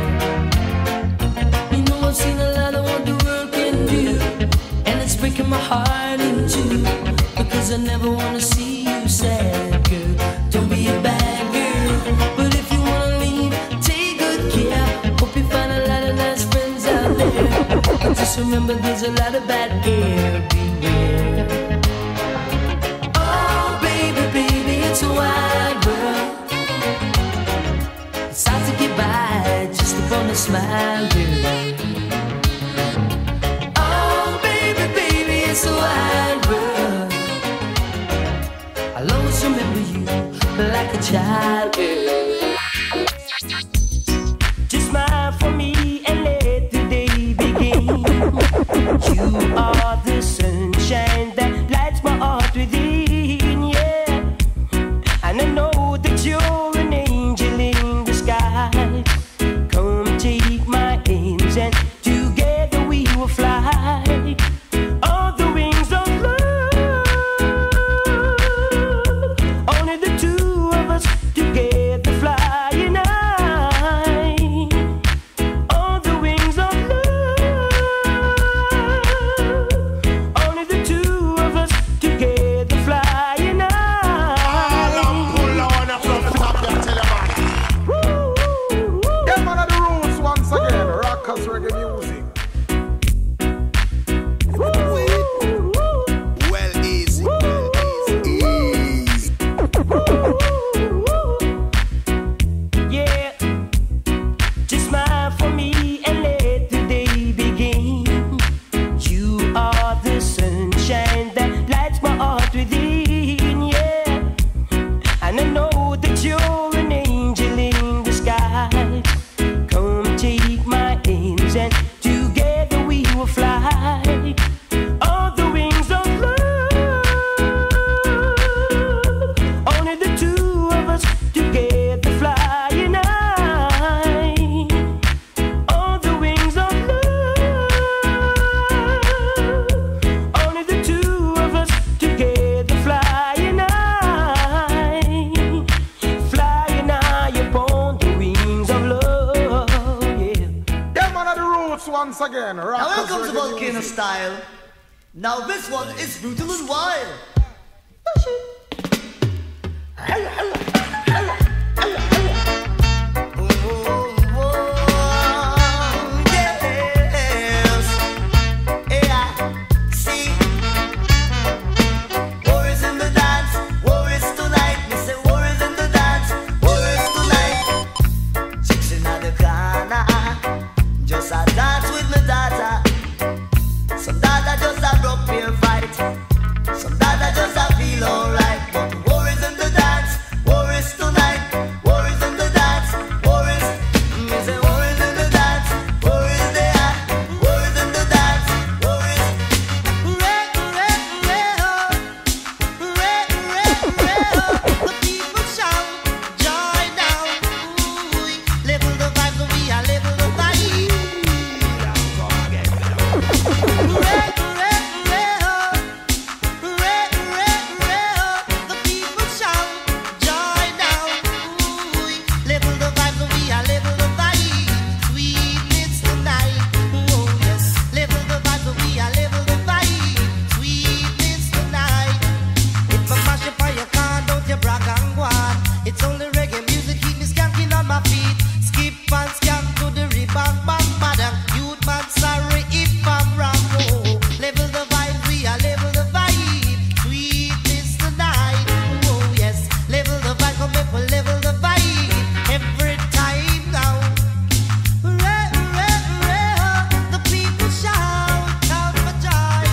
You know I've seen a lot of what the world can do, and it's breaking my heart in two, because I never wanna see you sad, girl. Don't be a bad girl, but if you wanna leave, take good care. Hope you find a lot of nice friends out there, but just remember there's a lot of bad air, beware. Oh, baby, baby, it's a wide world. It's hard to get by just upon a smile, girl. Oh, baby, baby, it's a wide world. I'll always remember you like a child, girl. Just smile for me and let the day begin. You are the sunshine that lights my heart within, yeah. And I know that you're an angel in the sky. Come take my hands and together we will fly on the wings of love. Only the two of us together flying high on the wings of love. Only the two of us together flying high. Pull on up from the top there, tell your man. Them man of the roots once again. Rockers reggae music. Well, easy. Easy. Yeah, just smile for me and let the day begin. You are the sunshine that lights my heart within, yeah. And I know that you're an angel in the sky. Come take my hands and together we will fly on the wings of love. Only the two of us together flying high on the wings of love. Only the two of us together flying high upon the wings of love, yeah. Them man of the roots once again. Now Rockers welcome to reggae Volcano music. Style. Now this one is brutal and wild. just a dance with my daughter. Some daughter just a broke beer fight. Some daughter just a feel alright. But war is in the dance, war is tonight. War is in the dance, war is. Me say war is in the dance, war is there. War is in the dance, war is. The people shout, joy down. Ooh, level the vibe, we are level the vibe. The people shout, joy down. Ooh, level the vibe, we are level the vibe. Sweetness tonight. Oh yes, level the vibe, we are level the vibe. Sweetness tonight. If I mash up on your car, don't you brag and go on. It's only reggae music, keep me skanking on my feet. Skip and scan to the rebound, bang, bang. Youth man, sorry if I'm wrong. Oh, level the vibe, we are level the vibe. Sweetness tonight. Oh yes, level the vibe, come back, we'll level the vibe. Every time now. The people shout out for joy.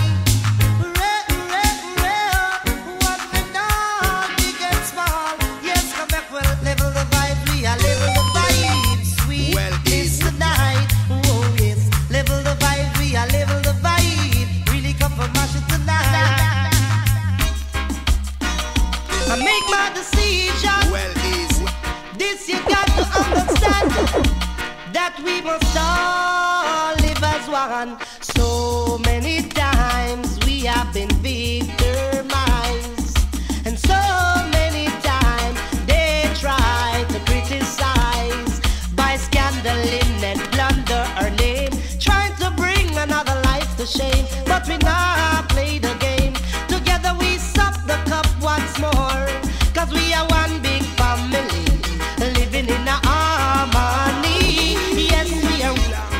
What we know, big and small. Yes, come back, we'll level the vibe, we are level the vibe. Sweet is tonight. Oh yes, level the vibe, we are level the vibe. Really come for mash it tonight. I make my decision. Well easy. This you got to understand, that we must all live as one. So many times we have been victimized, and so many times they try to criticize by scandaling and plunder our name, trying to bring another life to shame. But we now play the game. Together we sup the cup once more, 'cause we are one big family, living in a harmony. Yes, we are.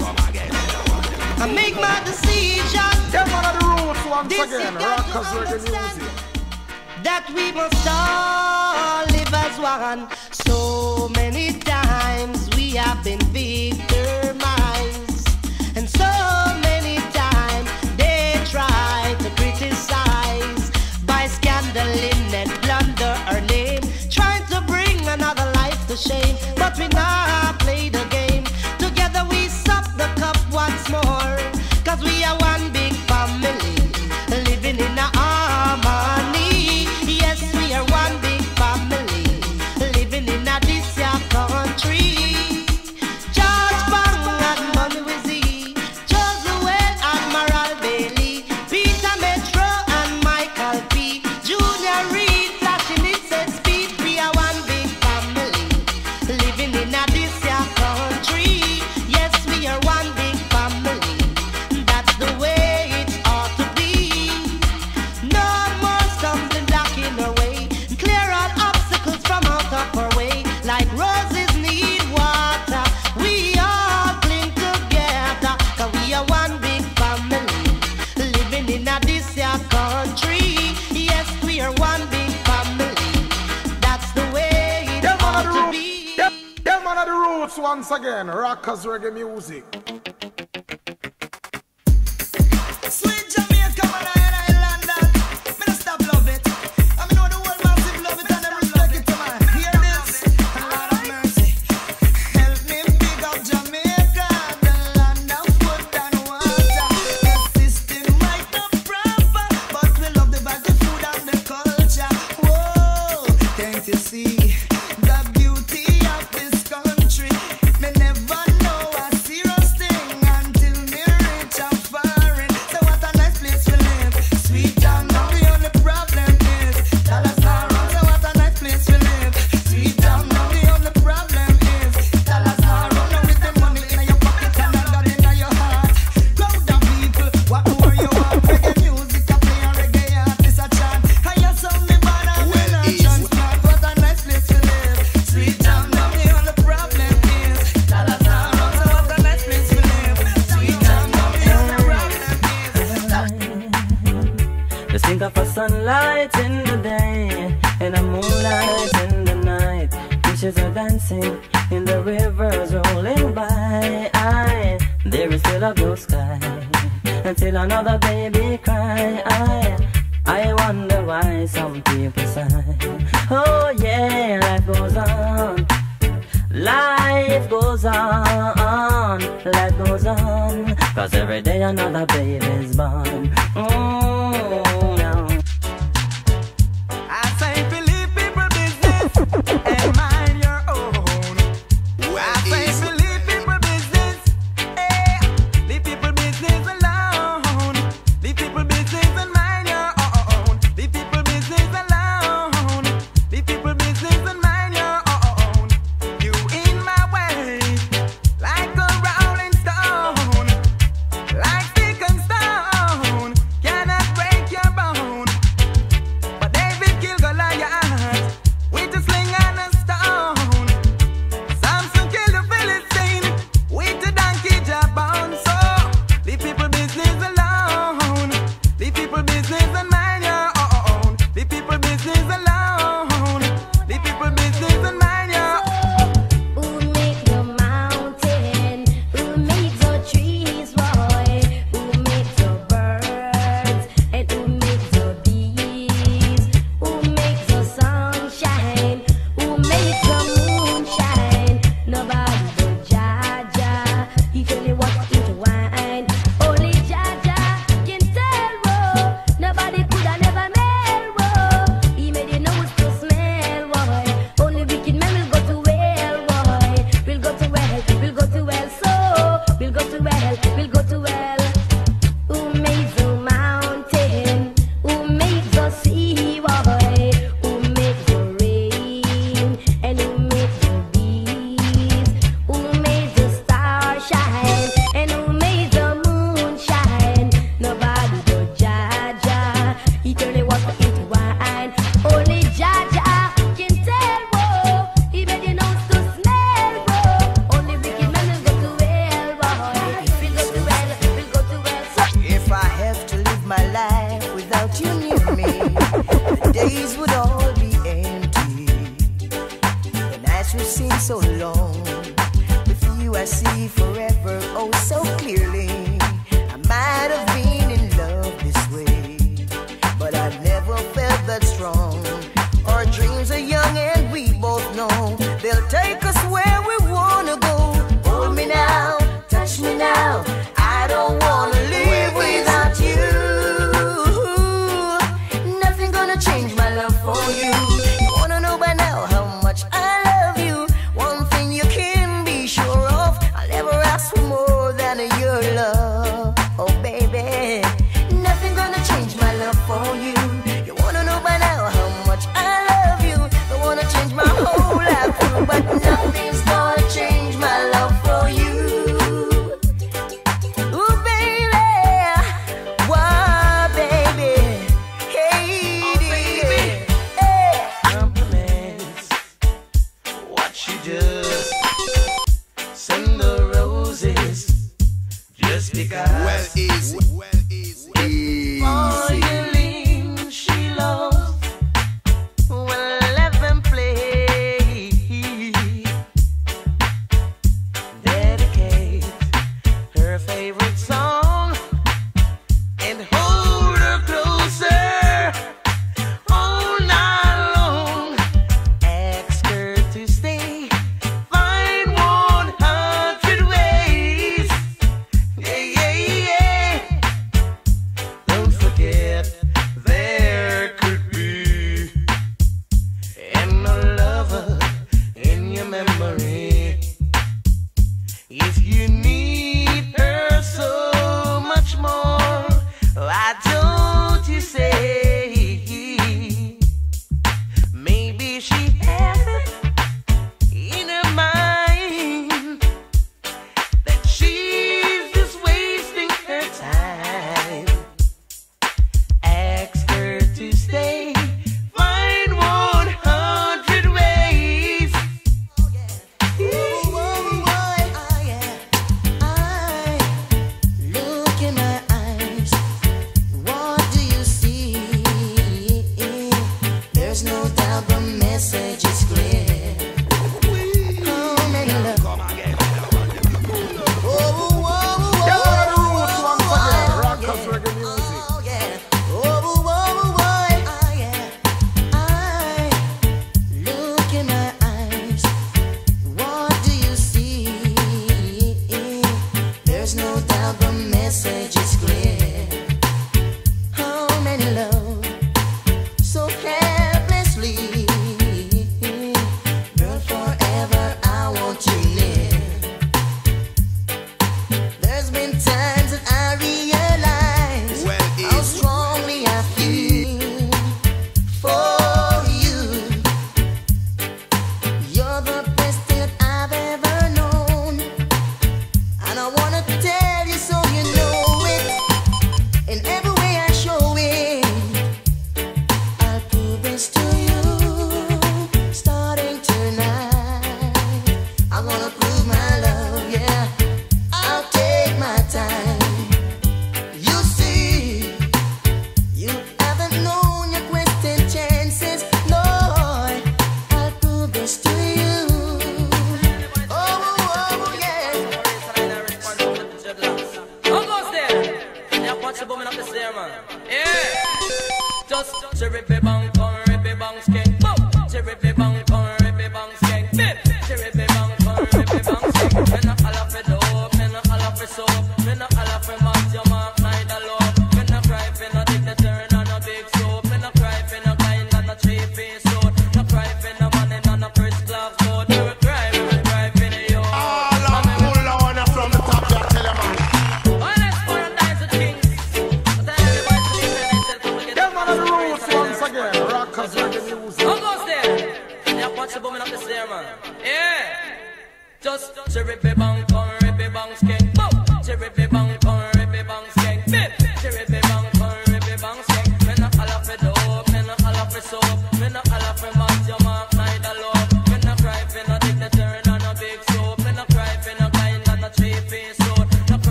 I make my decision. Them one of the roots once This again. you got to Rockers reggae understand, music. that we must all live as one. So many times we have been victimized, and so many times they try to criticize by scandaling and plunder our name, trying to bring another life to shame. But we now play the game. Together we sup the cup once more, 'cause we are one big family, living in a harmony. Yes, we are one big family, living in a this here country. George Bang and Mommy Wizzy, Josuel Admiral Bailey, Peter Metro and Michael P, Junior Reed, flashing it said speed. We are one big family, living in a this here country. Yes, we are one big family. That's the way it ought to be. No more stumbling block in our way. Clear out obstacles from out of our way. Like roses need water, we all cling together, 'cause we are one big family, living in a this here country. Yes, we are one big family. That's the way it Them one of ought the to roots. be. Them one of the roots once again. Rockers reggae music. Sweet Jamaica, man, I land that. Me no stop love it. I me know the world massive love it and them respect it, man. Hear this, Lord of mercy. Help me big up Jamaica, the land of food and water. The system right up proper, but we love the vibe, the food and the culture. Whoa, can't you see the beauty of this country? Me never know a serious thing until me reach a foreign. So what a nice place to live. Sweet town, now the only problem is dollars not wrong. So what a nice place to live. Sweet town, now the only problem is dollars not wrong. Now with the money in your pocket and I got in your heart. Crowd of people, what more you want? Reggae music, I play a reggae artist a chant. I hear some me bad and me not transplant. What a nice place to live. Sweet town, now the only problem is dollars not wrong. So what a nice place to live. Sweet town, now the only problem is. Just think of a sunlight in the day and a moonlight in the night. Fishes are dancing in the rivers rolling by. There till a blue sky, until another baby cry. I wonder why some people sigh. Oh yeah, life goes on. Life goes on, life goes on, 'cause every day another baby's born. No. I say believe people business and mind your own. I say believe people business, leave people business alone. Leave people business and mind your own. Leave people business alone. Leave people business and mind your own. You in my way, like a rolling stone, like stick and stone, cannot break your bone. But David killed Goliath with a sling and a stone. Samson killed the Philistine with a donkey jawbone. So leave people business alone. Leave people business and mind your own. Leave people business alone. Leave people business and mind your own. Who make the mountain? Who makes the trees, boy? Who makes the birds? And who makes the bees? Who makes the sunshine? Who makes the moonshine? Nobody but Jaja. He tell you what to wine. Only Jaja can tell, whoa. Nobody could have never made, whoa. He made your nose to smell, boy. Only wicked men will go to well, boy. We'll go to well, we'll go to well, so we'll go to well, we'll go to well. Who makes the mountain? Who makes the sea, boy? Who makes the rain? And who makes the bees? Who makes the stars shine? And who makes the moon shine? Nobody but Jaja. He tell you what to eat wine. Only Jaja can tell, whoa. He made your nose to smell, whoa. Only wicked men will go to well, boy. We'll go to well, we'll go to well. So If I have to live my life without you near me, the days would all be empty. The nights would seem so long. With you I see forever, oh so clearly. I might have been in love this way, but I've never felt that strong. Our dreams are young and we both know they'll take us where we wanna go. Hold me now, touch me now. I don't wanna live without you. Nothing gonna change my love for you. You wanna know by now how much I love you. One thing you can be sure of, I'll never ask for more than your love. Oh baby, nothing gonna change my love for you. You wanna know by now how much I love you. Don't wanna change my whole life through, but nothing's gonna change my love for you. Ooh, baby, why, baby? Hey, baby, hey. Compliments what she does. Send the roses just because. Well easy. Violin she loves. Well, let them play. Dedicate her favorite song and hold her closer all night long. Ask her to stay. Find 100 ways. Yeah, yeah, yeah.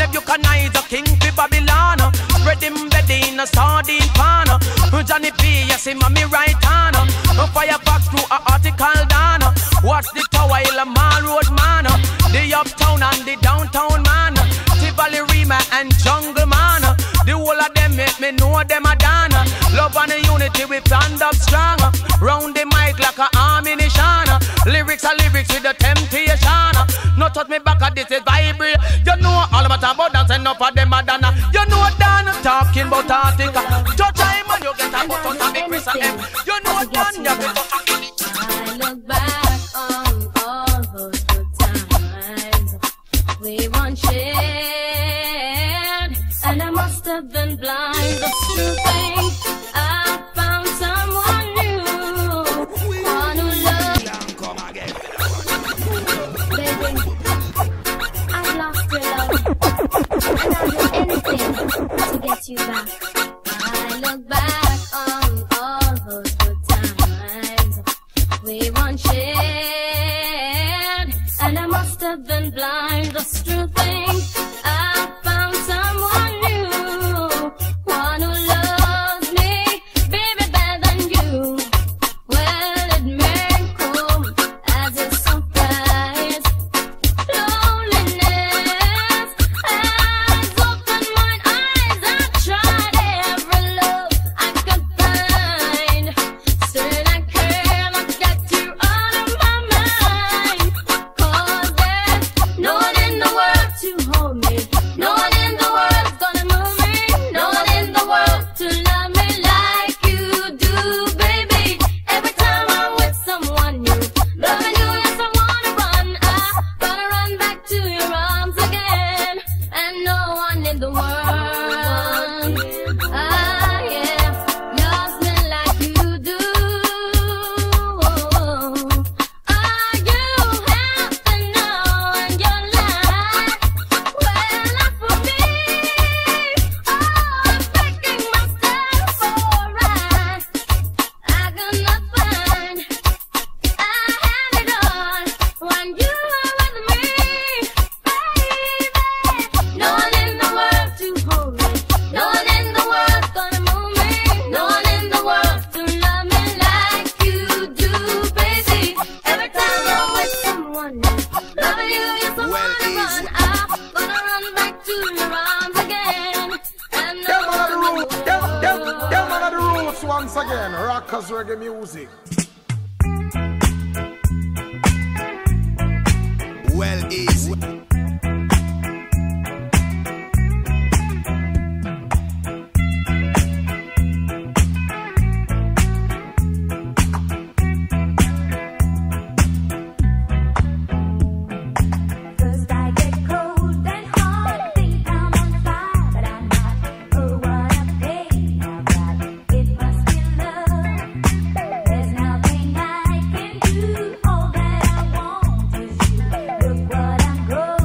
Nebuchadnezzar, king for Babylon. Spread him bed in a sardine pan. Johnny P, yes, him on me right hand. Firefox through a article down. Watch the tower, hill a mall road man. The uptown and the downtown man. Tivoli Rima and Jungle man. The whole of them make me know them a done. Love and unity we stand up strong. Round the mic like a ammunition. Lyrics are lyrics with the temptation. No touch me back at this is vibrate. You know all about dance, enough of them a done. You know Dan talking about Artica. Touch time and you get a button and the Chris and M. You know Dan, you get a I look back on all those good times we once shared, and I must have been blind just to think I found someone new, one who loves. Baby, I've lost your love, and I'll do anything to get you back. I look back on all those good times we once shared, and I must have been blind just to think I found someone new, one who loves me, baby, better than you. Well, it may come as a surprise. Loneliness has opened my eyes. I tried every love I could find. Still I cannot get you out of my mind. 'Cause there's no one in the world to hold me, no one in the world's gonna move me, no one in the world to love me like you do, baby. Every time I'm with someone new, loving you, yes, I wanna run. I wanna run back to your arms again, and no one in the world, yeah, loves me like you do. Are you happy now in your life? Well, not for me. Oh, I'm picking myself alright. I could not find I had it all when you were with me, baby. No one in the world to hold me, no one in the world's gonna move me, no one in the world to love me like you do, baby. Every time I'm with someone new, loving you, yes, I wanna run. I'm gonna run back to your arms again, and no Them are the one in roots, the them world. are the roots once again. Rockers reggae music. Well easy. First I get cold and hard, think I'm on fire, but I'm not. Oh, what a pain I've got. It must be love. There's nothing I can do. All that I want is you. Look what I'm going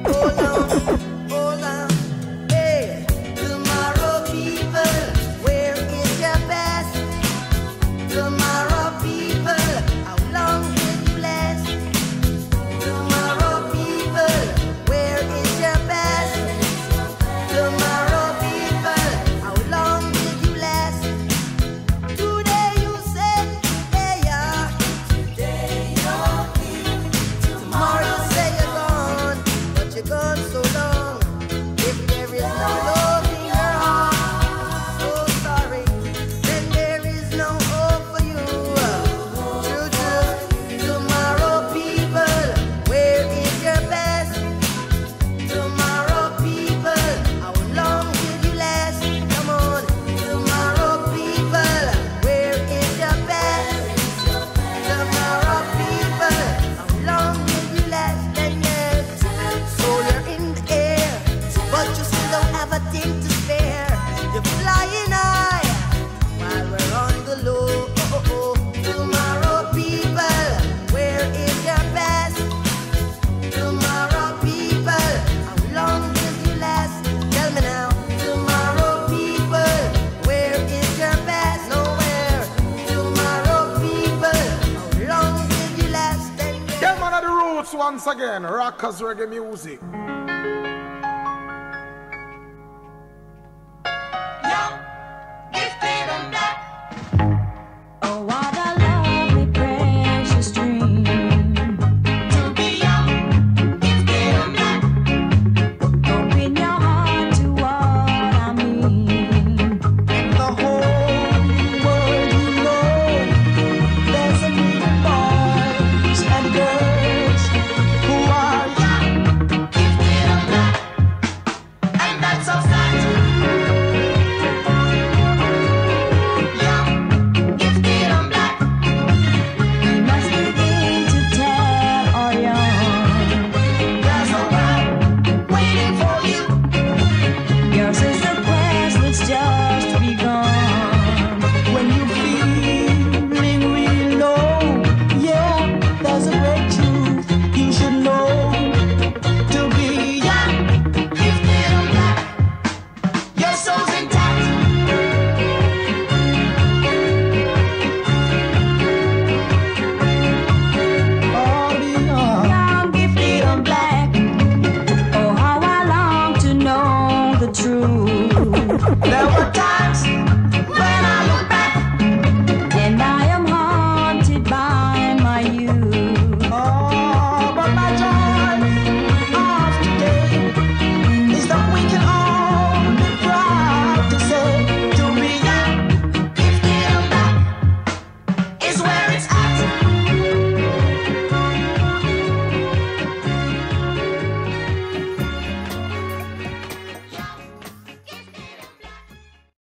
Hold on. Hey, tomorrow people, where is your best? Tomorrow people, how long will you last? Tomorrow people, where is your best? Tomorrow people, how long will you last? Today you say, hey yeah. Today you're here. Tomorrow you say you're gone, but you're gone so long. If there is no love in your heart, so sorry, then there is no hope for you. True, true. Tomorrow people, where is your best? Tomorrow people, how long will you last? Come on. Tomorrow people, where is your best? Tomorrow people, how long will you last? Then yes, so you're in the air, but you still don't have a thing to spare. You're flying high while we're on the low. Tomorrow people, where is your best? Tomorrow people, how long will you last? Tell me now. Tomorrow people, where is your best? Nowhere. Tomorrow people, how long will you last? Then Yeah, man of the roots once again. Rockers reggae music.